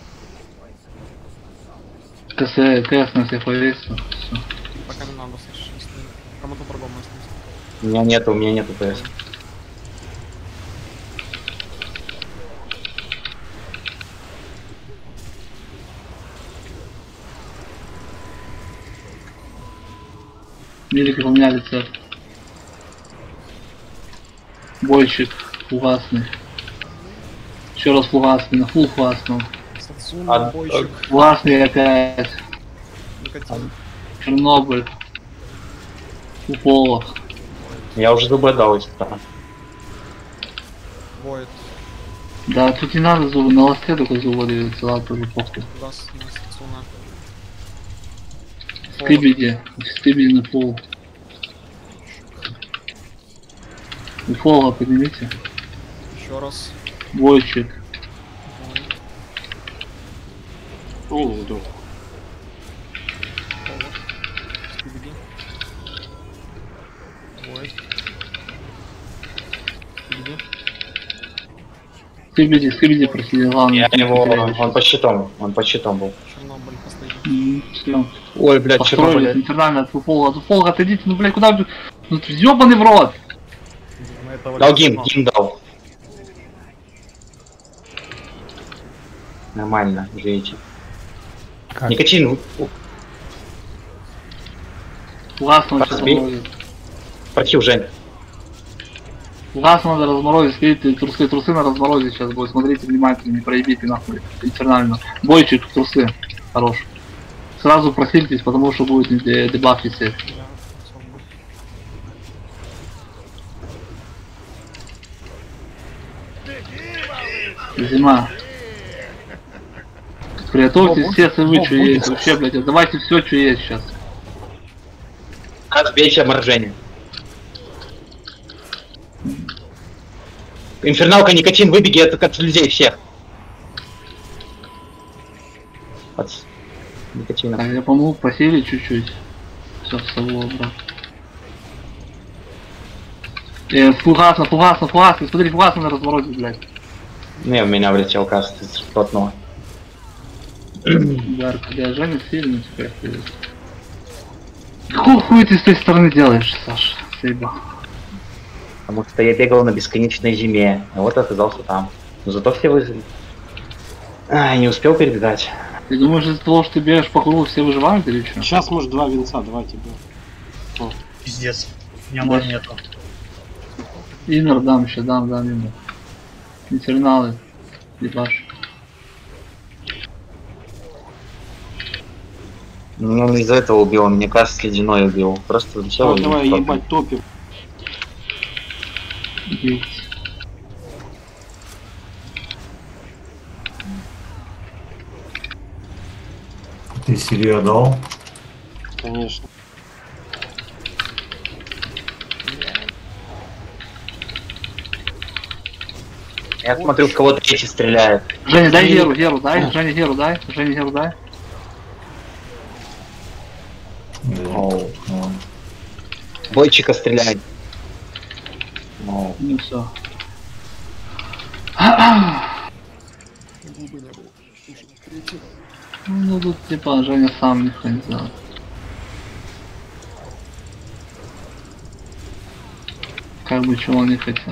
КС, КС на всех повесил. Всё. Пока не надо, слушай. Если кому-то другому остался. У меня нету, у меня нету ПС. Милики поменяли цвет. Бойчик фугасный. Еще раз фугасный, на фул фугасного. Сацуна, А, бойщик. Фугасный опять. Никотин. Чернобыль. Уполох. Я уже зубы отдал, если да. Войд. Да, тут не надо зубы, на ласте только зубы даются, ладно, тоже похуй. Ужасно. Сацуна. Скибиди. Скибиди на пол. И фола поднимите. Еще раз. Бойчик. Ой, не сдох. Скибиди. Ой. Скибиди. Скибиди, скибиди просидел, главное. Я его, он по щитам, он по щитам был. Чернобыль последний. Все. Ой, блядь, Построились Чернобыль. интернально от фола. От фола отойдите, ну блядь, куда вы? Ну ты ёбаный в рот! Ну, это Дал вроде гим, само. гим дал. Нормально, живите. Как? Никотин, Ужасно сейчас Разбей. разморозить. против, Жень. Ужасно надо разморозить, видите, трусы, трусы на разморозе сейчас будет. Смотрите внимательно, не проебите нахуй. Инфернально. Бойчик в трусы. Хорош. Сразу просильтесь, потому что будет де- дебаф висеть. Да, всё будет. Зима. Приготовьтесь все совы, что есть. Вообще, блядь, давайте все, что есть сейчас. Отбейте оморожение. Инферналка, никотин, выбеги от, от людей всех. От никотина. Так, я помогу, просили чуть-чуть. Все, сову обратно. Э, фугасно, фугасно, фугасно, смотри, фугасно на разморозе, блядь. Не, в меня влетел каст из плотного. Ярко, да, Женя сильно теперь. Какого хуя ты с той стороны делаешь, Саша? Сейба. Потому что я бегал на бесконечной зиме, а вот оказался там. Но зато все выжили. А, не успел перебегать. Ты думаешь, из-за того, что ты бегаешь по кругу, все выживают или что? Сейчас, может, два венца, давай тебе. Пиздец. У меня ман нету. Иннер дам еще, дам, дам иннер. Инферналы. Ебаш. Ну, он из-за этого убил, он, мне кажется, ледяной убил. Просто взял Давай, и давай, топил. ебать, топим. Бить. Ты Сирию дал? Конечно. Я смотрю, в кого третий стреляет. Женя, дай Геру, Геру, дай, Женя, Геру, дай, Женя, Геру, дай. Оу. Бойчика стреляет. Оу. Ну все. Губы не было. Слушай, третий. Ну тут типа Женя сам нихуя не сделал. Как бы чего он не хотел.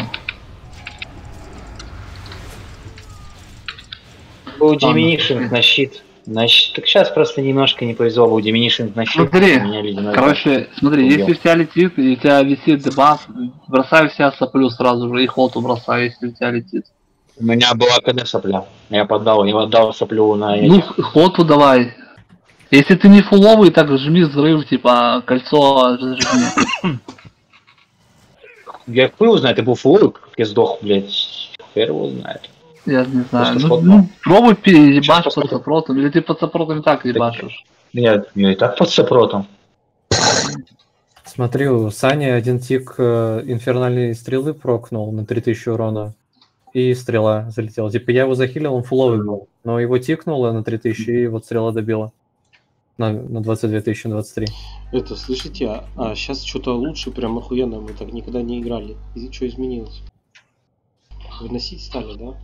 Был деминишинг на щит. На щит. Так сейчас просто немножко не повезло, был деминишинг на щит. Смотри, меня ледяной короче, смотри, убил. если у тебя летит, и у тебя висит дебаф, бросай в себя соплю сразу же, и холту бросай, если у тебя летит. У меня была КД сопля. Я поддал, я отдал соплю на Ну, этих. холту давай. Если ты не фуловый, так жми взрыв, типа, кольцо разжми. Я хуй узнает, ты был фуловый, как я сдох, блядь. Хер его знает. Я не знаю. Просто Ну, шот, ну, пробуй переебашь Сейчас под посмотрим. сопротом, или ты под сопротом и так ебашишь. Нет, я и так под сопротом. Смотри, у Сани один тик э, инфернальной стрелы прокнул на три тысячи урона, и стрела залетела. Типа я его захилил, он фуловый был, но его тикнуло на три тысячи, и вот стрела добила. На, на двадцать две тысячи, двадцать три. Это, слышите, а, а сейчас что-то лучше, прям охуенно, мы так никогда не играли. И что изменилось? Выносить стали, да?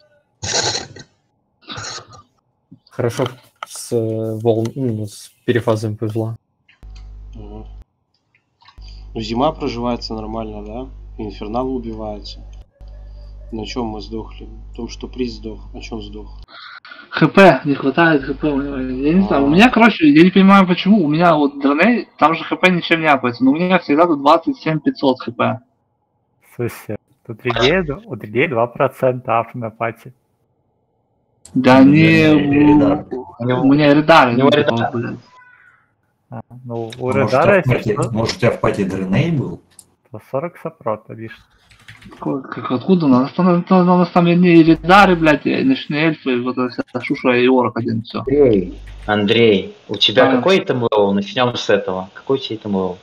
Хорошо с, э, волн, ну, с перефазами повезло. Ага. Ну, зима проживается нормально, да? Инфернал убивается. На чем мы сдохли? В том, что приз сдох. На чем сдох? ХП, не хватает ХП. Я не знаю, у меня, короче, я не понимаю почему. У меня вот Драней, там же ХП ничем не апается, но у меня всегда тут двадцать семь пятьсот ХП. Слушай, тут людей, у людей два процента ап на пати. Да не... Редар. У меня Редар. У него ну, типа, Редар. блядь. А, ну, у Может, у Редара, тебя в если пати- что, может, у тебя в пати Дреней был? то сорок сопрота лишь. Как, откуда у нас? У нас, у нас там одни элитары, блядь, и ночные эльфы, вот эта вся шуша и орк один, все. Андрей, Андрей, у тебя А. какой там левел? Начнем с этого. Какой у тебя там левел?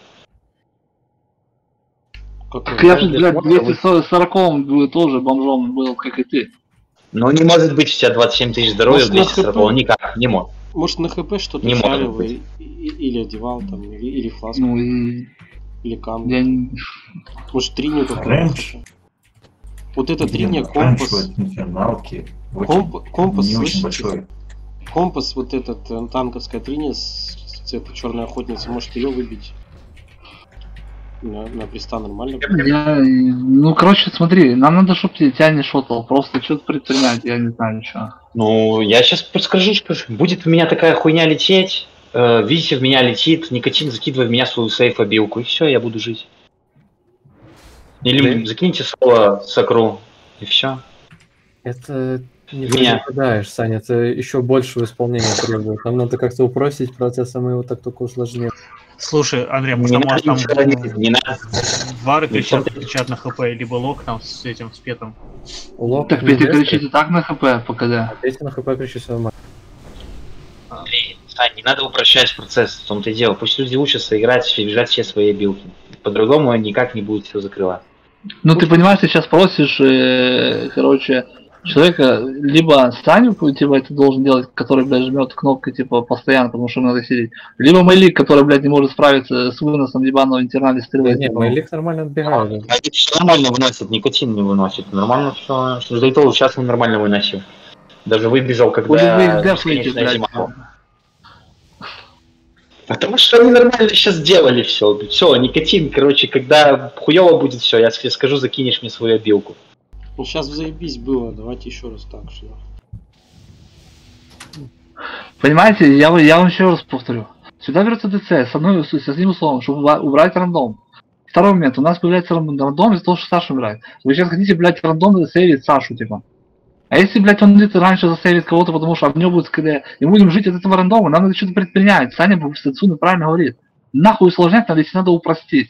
Какой? Я тут, блядь, двести сорок был тоже бомжом был, как и ты. Ну не может быть у тебя двадцать семь тысяч здоровья, Может, на двести сорок, хп? он никак не может. Может на хп что-то Не может шарил быть. и- и- или одевал там, или, или фласку, Ну и или камни. я не... Может триню какую-то. Раньше. Вот это триня, Блин, компас. раньше вот инферналки. очень- Комп- компас, не очень слышите? большой. Компас, вот этот э, танковская триня с, с этой черной охотницей, может ее выбить на, на приста нормально? Я, ну, короче, смотри, нам надо, чтобы тебя не шотал, просто что-то предпринять, я не знаю ничего. Ну, я сейчас подскажу, что будет у меня такая хуйня лететь, э, видите, в меня летит, никотин закидывает в меня свою сейф-обилку, и все, я буду жить. Или Да. закиньте соло сакру, и все. Это не Меня. предугадаешь, Саня, это еще большего исполнения требует. Нам надо как-то упростить процесс, а мы его так только усложним. Слушай, Андрей, Не может, надо может там ничего не- не надо. вары Не кричат, надо. кричат на хп, либо лок там с этим, с петом. Лок Так не Петя действует, кричит и так на хп, пока да. а Петя на хп кричит все нормально. Андрей, Сань, не надо упрощать процесс, в том-то и дело. Пусть люди учатся играть и бежать все свои билки. По-другому никак не будет все закрывать. Ну ты понимаешь, ты сейчас просишь, э, короче, человека, либо Саню, типа, это должен делать, который, блядь, жмет кнопкой, типа, постоянно, потому что надо сидеть. Либо Майлик, который, блядь, не может справиться с выносом ебаного интернали стрелы. Не, Майлик нормально отбегает. А ведь все нормально выносит, никотин не выносит. Нормально все. За это сейчас он нормально выносил. Даже выбежал, Хули вы когда их дефаете, бесконечная блядь. зима. Потому что они нормально сейчас делали все. Все, никотин, короче, когда хуево будет все, я тебе скажу, закинешь мне свою обилку. Ну сейчас заебись было, давайте еще раз так что. Понимаете, я, я вам еще раз повторю. Сюда берется ДЦ с, одной, с одним условием, чтобы уба- убрать рандом. Второй момент, у нас появляется ран- рандом из-за того, что Саша умирает. Вы сейчас хотите, блядь, рандом засейвить Сашу, типа. А если, блядь, он где-то раньше засейвит кого-то, потому что об него будет, когда и будем жить от этого рандома, нам надо что-то предпринять. Саня Сацуна правильно говорит. Нахуй усложнять надо, если надо упростить.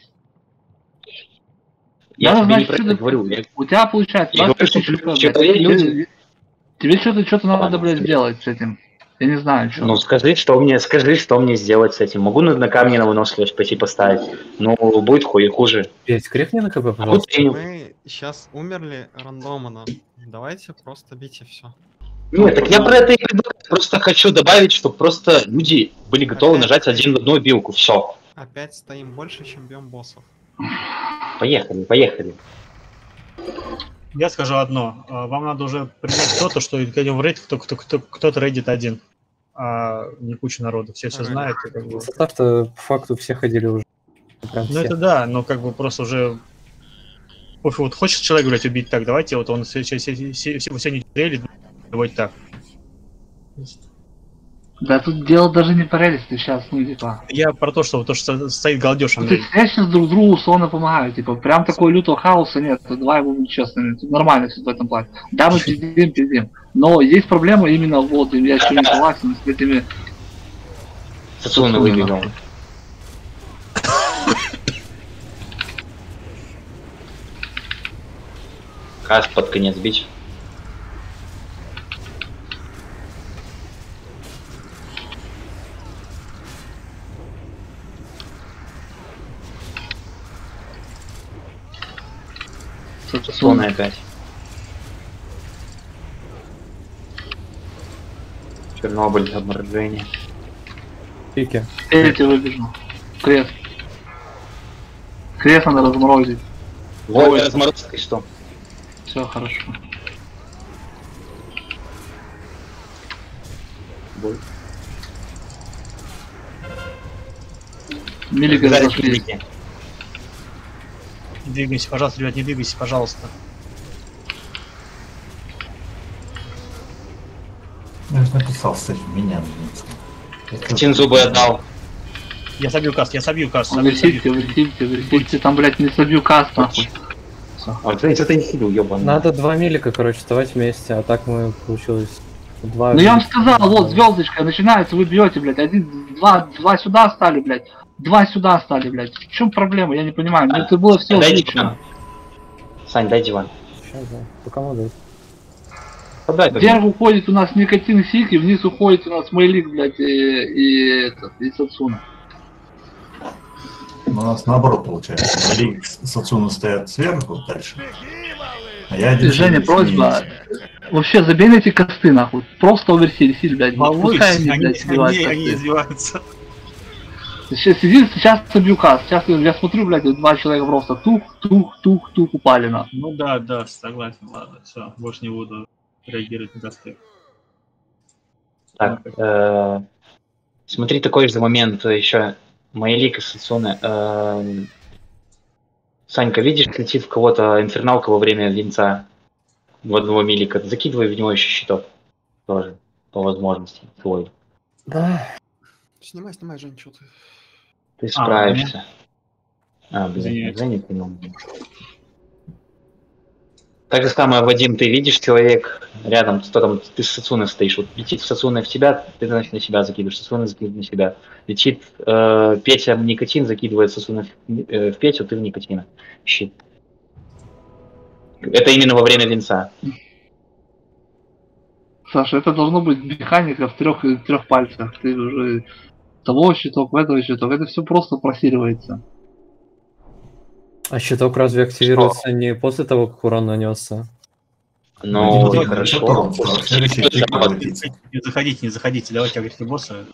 Я Надо тебе знать, не про что это ты- говорю. Я- У тебя получается Я говорю, что двадцать тысяч, люди- блядь. люди- Тебе- Тебе что-то что-то надо, блядь, сделать с этим. Я не знаю, что. Ну скажи, что мне, скажи, что мне сделать с этим. Могу на, на камне на выносливость пойти поставить. Ну, будет хуй хуже. Петь, крикни на хп, Могу пожалуйста. тренинг. Мы сейчас умерли рандомно. Давайте просто бить и все. Нет, так я про это и предлагаю. Просто хочу добавить, чтобы просто люди были готовы Опять? нажать один в одну билку. Все. Опять стоим больше, чем бьем боссов. Поехали, поехали. Я скажу одно. а, Вам надо уже принять то, что идем в рейд, кто, кто, кто, кто-то рейдит один. А не куча народу. Все все знают. и как бы- Состав-то по факту все ходили уже. Прям Ну все. это да, но как бы просто уже... Пофиг, вот хочет человек, блядь, убить так, давайте вот он все, все, все, все, все не рейдит, давайте так. Да тут дело даже не по реальности сейчас, ну типа. Я про то, что, то, что стоит галдеж, Ну, Андрей. то есть я сейчас друг другу условно помогаю, типа, прям такого лютого хаоса нет, тут давай будем честными, тут нормально все в этом плане. Да, мы пиздим, пиздим, но есть проблема именно вот, и я еще не согласен с этими... Сацуна выбегал. Кас под конец бить. Сацуна опять. Чернобыль, обморожение. Пики. Я тебе выбежу. Крест. Крест надо разморозить. Ой, разморозкой что? Все хорошо. Боль. Миллиган Разбирать зашли. милики. Не двигайся, пожалуйста, ребят, не двигайся, пожалуйста. Я же написал, кстати, меня. Ктин зубы отдал. Я собью каст, я собью каст, собью, Вертите, собью. вертите, вертите, там, блядь, не собью каст, нахуй. А ты что-то не хилил, ёбаный. Надо два милика, короче, вставать вместе, а так мы получилось два. Ну я вам милика. сказал, вот звездочка начинается, вы бьете, блядь, один, два, два сюда стали, блядь, два сюда стали, блядь. В чем проблема, я не понимаю, ну это было все Дайте отлично. нам. Сань, дай диван. Сейчас, да. По кому дать? Подай, дай. Вверх уходит у нас Никотин Сики, вниз уходит у нас Мейлик, блядь, и, и этот, и Сацуна. У нас наоборот получается. Мейлик с Сацуна стоят сверху дальше. А я один. Женя, просьба. Вообще забейте косты, нахуй. Просто оверсиль, силь, блядь. Пускай они, блядь, сбивают они, они косты. издеваются. Сейчас сидит, сейчас собью каст. Сейчас я смотрю, блядь, два человека просто тух, тух, тух, тух упали на. Ну да, да, согласен, ладно, все, больше не буду реагировать на косты. Так, э, смотри, такой же момент еще. Мейлик и Сацуна. Э, Санька, видишь, летит в кого-то инферналка во время венца в одного Милика. Закидывай в него еще щиток. Тоже, по возможности, твой. Да. Снимай, снимай, Жень, что ты. Ты справишься. А, блин, Извиняюсь. Женя понял. Так же самое, Вадим, ты видишь человек рядом, кто там, ты с Сацуной стоишь, вот летит Сацуна в тебя, ты значит на себя закидываешь, Сацуна закидывает на себя. Летит э, Петя в Никотин, закидывает Сацуна в, э, в Петю, ты в Никотина. Щит. Это именно во время венца. Саша, это должно быть механика в трех, трех пальцах. Ты уже того щиток, этого щиток. Это все просто просиливается. А щиток разве активируется не после того, как урон нанесся? Ну, Вадим, хорошо. это урон, потому что следующий клик превратится. Не заходите, не заходите, давайте говорите босса.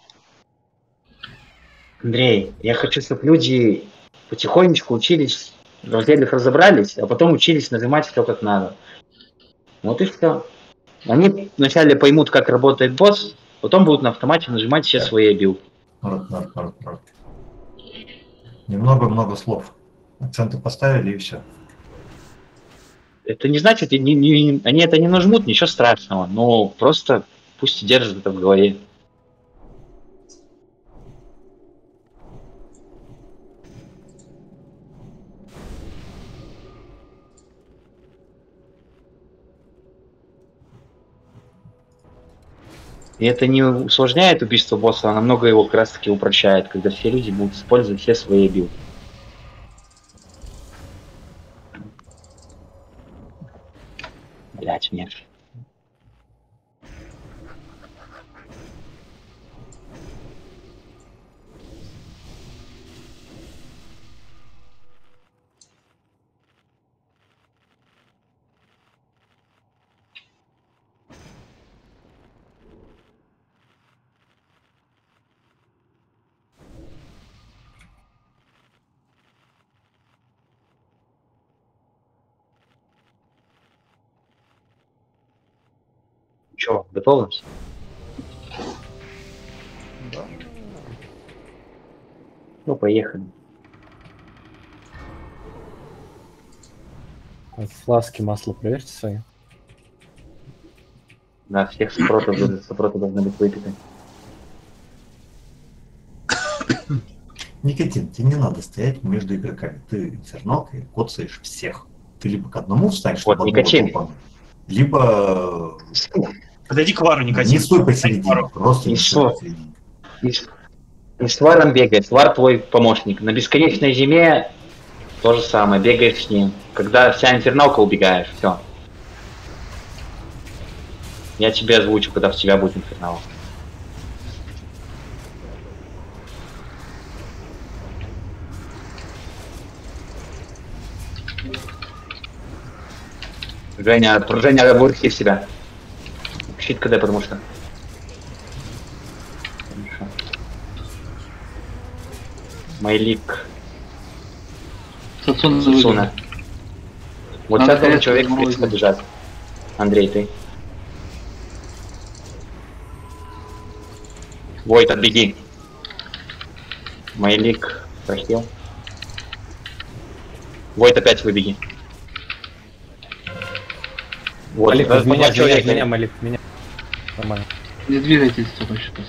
Андрей, я хочу, чтобы люди потихонечку учились, в разделах разобрались, а потом учились нажимать все как надо. Вот и все. Они вначале поймут, как работает босс, потом будут на автомате нажимать все свои билды. Народ, народ, народ, народ. Немного-много слов. Акценты поставили и все. Это не значит, они, не, они это не нажмут, ничего страшного, но просто пусть держат это в голове. И это не усложняет убийство босса, а намного его как раз таки упрощает, когда все люди будут использовать все свои билды. Блять, мне. Че, готовность? Да. Ну, поехали. Фласки масла проверьте свои. Да, всех сопротов, сопроты должны быть выпиты. Никотин, тебе не надо стоять между игроками. Ты инферналкой коцаешь всех. Ты либо к одному встанешь, Вот, чтобы Никотин. одного трупа, либо Подойди к вару, Никотин. не стой посередине, просто И не стой что? посередине. И, с- и с Варом бегает. Вар твой помощник. На бесконечной зиме то же самое, бегаешь с ним. Когда вся инферналка убегаешь, все. Я тебе озвучу, когда в тебя будет инфернал. Женя, Женя, вырки в себя. Щит КД, потому что. Хорошо. Майлик. Сацуна Сацуна. Вот Надо сейчас должен конечно человек в заморозить. принципе побежать. Андрей, ты. Войт, отбеги. Майлик прохил. Войт, опять выбеги. Вот, Малик, раз меня, два меня, человека. меня, Малик, меня. Нормально. Не двигайтесь, только что.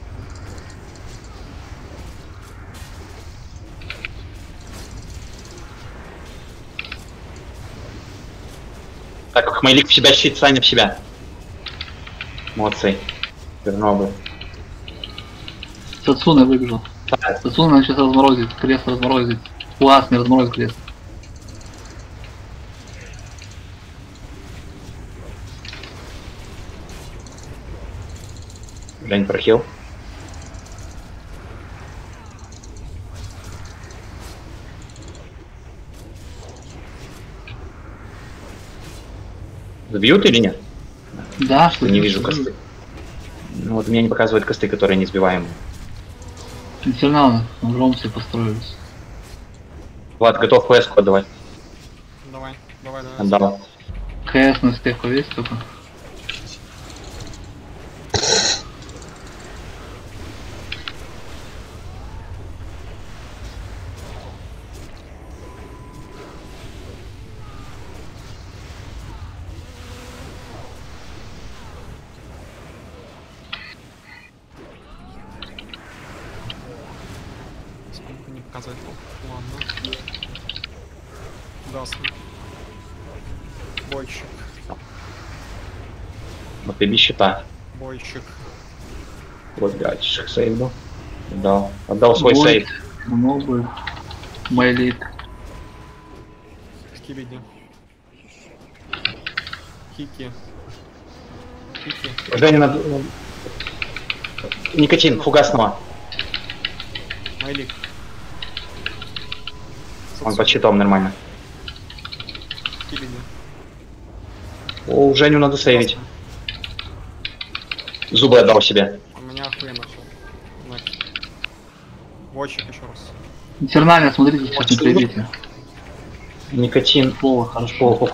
Так как Майлик в себя щит, Саня в себя. Молодцы. Верно. Сацуна выбежал. Так, Сацуна сейчас разморозит, крест разморозит. Класс, не разморозит крест. Жень, прохил. Забьют или нет? Да, Что не вижу косты. Ну, вот мне не показывают косты, которые не сбиваемые. Инферналы, в Ромсе построились. Влад, готов квестку отдавать? Давай, давай, давай. Отдал. КС на стеку есть только. Сколько не показывает. Ладно. Гасно. Бойчик. Вот и без щита. Бойчик. Вот, блядь, сейв был. Отдал. Отдал свой Бой. сейв. Мобы. Майлит. Скибиди. Хики. Хики. Женя, надо... Никотин, фугасного. Майлик. Он под щитом нормально. Скибиди. О, Женю надо сейвить. Зубы отдал себе. У меня охуенно все. Бойчик еще раз. Инфернально, смотрите, сейчас не прибейте. Никотин. Фола, хорошо. Фу, фу.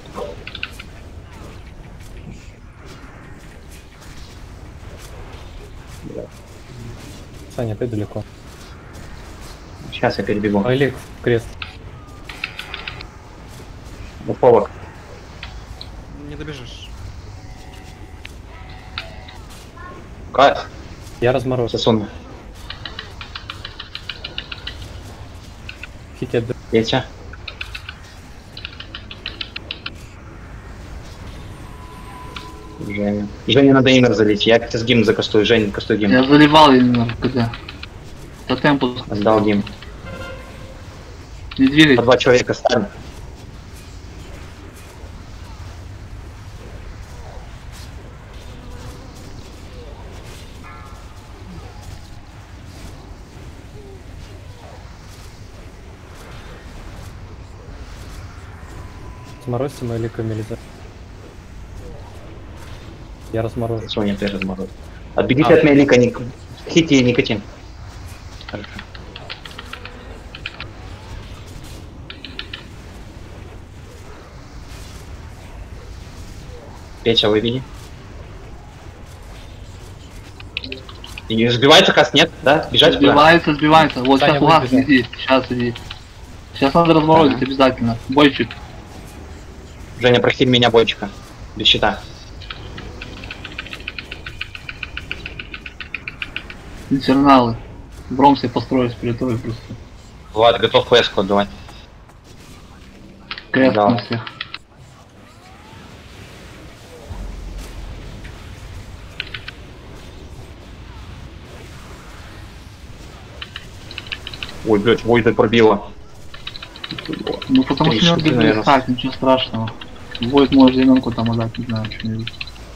Саня, ты далеко. Сейчас я перебегу. Олег, крест. Уфолок. Не добежишь. Кайф. Я разморозил. Сосун. Хики отда- Петя. Женя. Жене надо инер залить. Я сейчас гимн закастую. Женя, кастуй гимн. Я заливал именно КД. Тотем пустой. Отдал гимн. Не По двигай. два человека ставим. Сморозьте мои камелиза. Я разморозил. Соня, ты разморозил. Отбегите от меня лика, ник... Хити и никотин. Хорошо. Петя, выведи. И сбивается каст, нет? Да? Бежать куда? Сбивается, сбивается. Вот Саня сейчас угас, выбежал. иди. Сейчас иди. Сейчас надо разморозить Ага. обязательно. Бойчик. Женя, прости меня, бойчика. Без щита. Инферналы. В Ромсе построились перед тобой просто. Влад, готов флешку отдавать. КС Да. на всех. Ой, блядь, Войда пробила. Ну потому Три что не штуки, надо наверное. листать, ничего страшного. Будет может зеленку там отдать, не знаю, что-нибудь.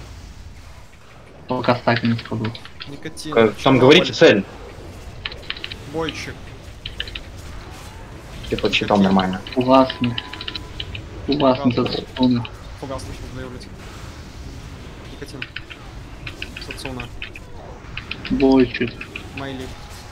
Пока стаки не спадут. Никотин. Как- Там говорите цель. Бойчик. Ты под щитом нормально. Угасный. Угасный этот стуны. Фугас начал заявлять. Никотин. Сацуна. Бойчик. Майлик.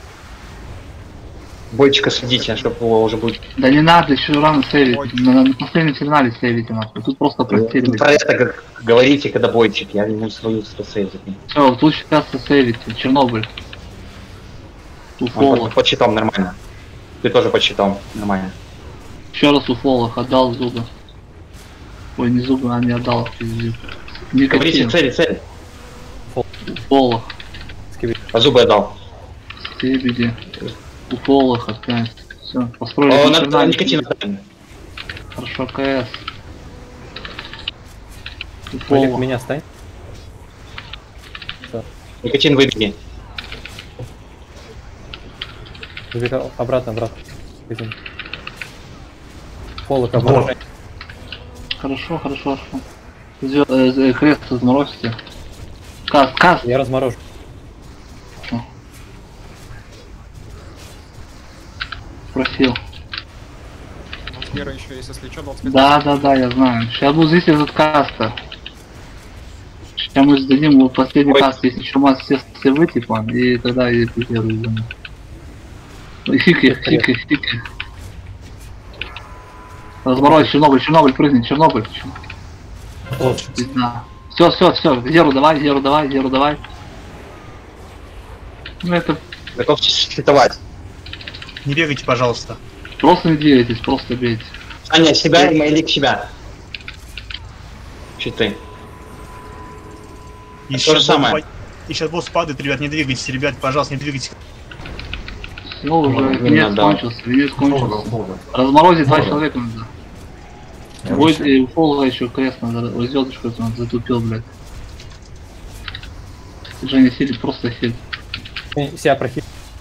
Бойчика следите, чтобы его уже будет. Да не надо, еще рано сейвить. Бойчик. На, на последнем сигнале сейвите нахуй. Тут просто простили. Про это как говорите, когда бойчик. Я ему свою сейвить. Все, тут сейчас сейвите. Чернобыль. Он Уфолог. под, под щитом нормально. Ты тоже под щитом нормально. Еще раз уфолог. Отдал зубы. Ой, не зубы, а не отдал. пиздец. Говорите Никотин. цель, цель. Уфолог. А зубы отдал. Стебеди. Уфолог опять. Все, построили. О, инфернальный. надо никотин отдать. Хорошо, КС. Олег, Уфолог. меня стань. Никотин выбеги. Забегал обратно, обратно. Один. Полок обратно. Хорошо, хорошо, хорошо. Зё- э, э, Крест разморозьте. Каст, каст. Я разморожу. просил. Вот Вера еще есть, если что, двадцать пять. Да, да, да, я знаю. Сейчас будет зависеть от каста. Сейчас мы сдадим вот последний Ой. каст, если еще масс все, все вы, типа, и тогда и первый за мной. Хики, хики, хики. Разворот, Чернобыль, Чернобыль, прыгни, Чернобыль. Да. Все, все, все, Зеру давай, Зеру давай, Зеру давай. Ну это Готовьтесь считывать. Не бегайте, пожалуйста. просто не двигайтесь, просто бейте. Аня, себя и Майлик себя. Щиты. И то сейчас же самое. босс, и сейчас босс падает, ребят, не двигайтесь, ребят, пожалуйста, не двигайтесь. Все, уже Ну, венец да. кончился, венец Фолга, кончился. фолга. Разморозить два Фолга. человека надо. Я Будет вышел. и у Фолга еще крест надо, вот звездочку эту надо, затупил, блядь. Женя сидит, просто сидит. Себя прохи.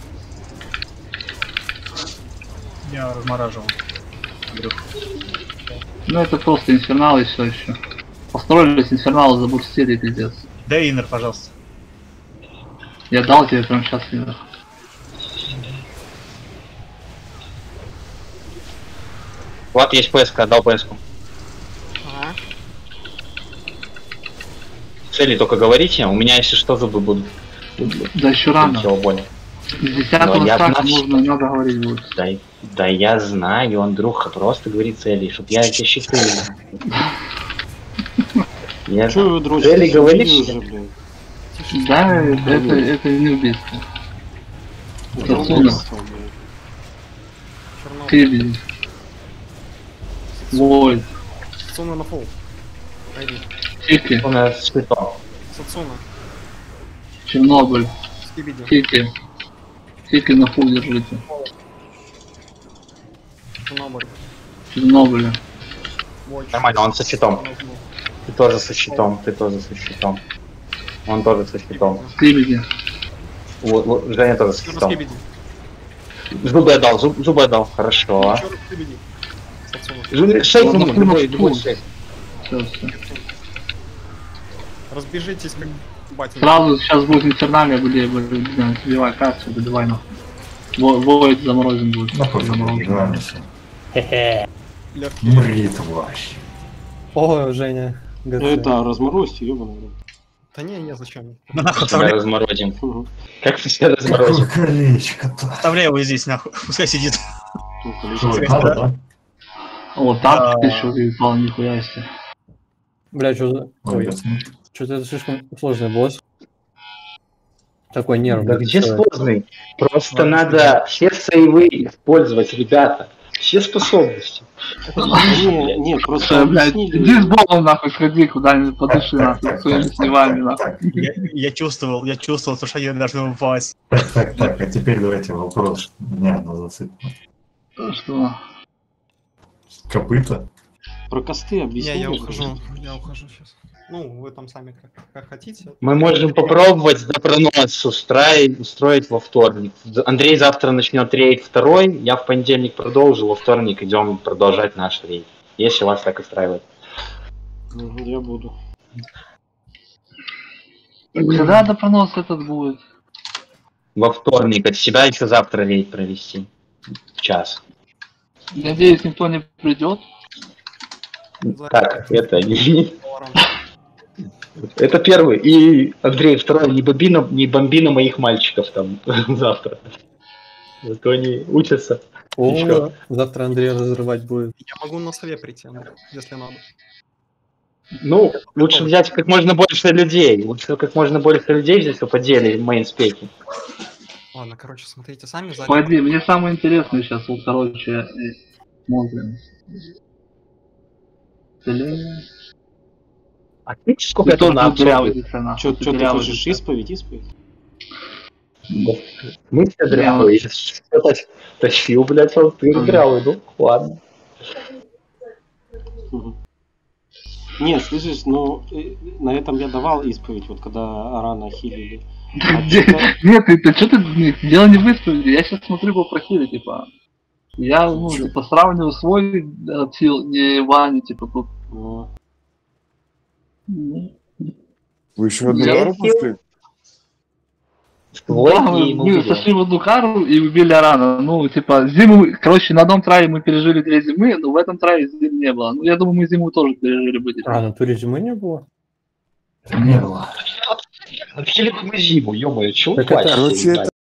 Я размораживал. Андрюх. Ну это просто инфернал и все еще. Построились инферналы, забурстили, пиздец. Дай иннер, пожалуйста. Я дал тебе прям сейчас инфер. Вот есть ПСК, отдал ПСку. Ага. Цели только говорите, у меня если что зубы будут. Да еще рано. Тело больно. С десятого Но я стака знаю, нужно, надо говорить будет. Да, да я знаю, Андрюха, просто говори цели, чтоб я эти щиты... Я Чё вы дрочите? цели говоришь? Уже, блядь. Да, это, это не убийство. Это Отсюда. убийство, блядь. Чернобыль. Киби. Войд. Сацуна на фул. Пойди. Хики. У нас щитом. Сацуна. Чернобыль. Скибиди. Хики. Хики на фул держите. Чернобыль. Чернобыля. Войч. Нормально, он со щитом. Ты тоже со щитом, ты тоже со щитом. Он тоже со щитом. Кибиди. Вот, вот, Женя тоже со Еще раз щитом. Скибиди. Зубы отдал, зуб, зубы отдал, хорошо. Еще раз Скибиди. Сацуна. Жу- Шесть Ладно, минут, любой, фу. любой шесть. Все, все. Разбежитесь как батя. Сразу сейчас будет инфернальная, будет, сбивай кассу, добивай нахуй. Во- Войд заморозен будет. Ну, пофиг, Заморозен. играем все. Хе-хе. Легкий. Мри, тварь. О, Женя. ГЦ. Это разморозьте, ёбаный рот. Да не, не, зачем? Ну нахуй, Тебя оставляй, разморозим. Мгм. Как ты себя разморозим? Какое колечко-то. оставляй его здесь, нахуй. Пускай сидит. Ну, Что, количество. надо, да? Вот так Да. еще выпал, нихуя себе. Бля, что за... Ой, Ой, ясно. что-то это слишком сложный босс. Такой нервный. Да где Всё. сложный? Просто Ладно, надо все сейвы использовать, ребята. Все способности. Не, не, просто Что, блядь, объяснили. иди с Богом нахуй, сходи куда-нибудь, подыши нахуй, своими сневами нахуй. Я, я чувствовал, я чувствовал, что они должны упасть. Так, так, так, а теперь давайте вопрос. Меня на засыпку. Что? Копыта? Про косты Не, объяснили. я ухожу. Я ухожу сейчас. Ну, вы там сами как, как хотите. Мы можем попробовать за пронос устроить, устроить во вторник. Андрей завтра начнет рейд второй, я в понедельник продолжу, во вторник идем продолжать наш рейд. Если вас так устраивает. Мгм, я буду. Когда до проноса этот будет? Во вторник от себя еще завтра рейд провести. В час. Надеюсь, никто не придет. Так, это не... Долларом. Это первый. И, Андрей, второй, не бомби на, не бомби на моих мальчиков там завтра. А то они учатся. О, Ещё. завтра Андрей разрывать будет. Я могу на сове прийти, Андрей, если надо. Ну, лучше взять как можно больше людей. Лучше как можно больше людей взять, кто поделили мейнспеки. Ладно, короче, смотрите сами. Сзади. Пойди, мне самое интересное сейчас, вот, короче, э, смотрим. Бля. А ты сколько Ты это тоже на дырявый, обзор? цена. Чё, чё ты хочешь, исповедь, исповедь? Мы все дрявые. Что тащил, блядь, он ты дрявый. Ну, ладно. Мгм. Нет, слышишь, ну, э, на этом я давал исповедь, вот когда Арана хилили. А чё-то- Нет, ты, ты что ты, нет, дело не в исповеди, я сейчас смотрю по профилю, типа. Я, ну, типа, сравниваю свой э, сил, не Вани, типа, тут. ну, Ну, Вы еще Я одну дару хотел- пошли? ствол, Да, и мы, ему мы убили. сошли в одну кару и убили Арана. Ну, типа, зиму, короче, на одном трае мы пережили две зимы, но в этом трае зим не было. Ну, я думаю, мы зиму тоже пережили бы. А, на туре зимы не было? Не было. Вообще ли мы зиму, ё-моё, чего Так это- плачете, Короче, ебать? это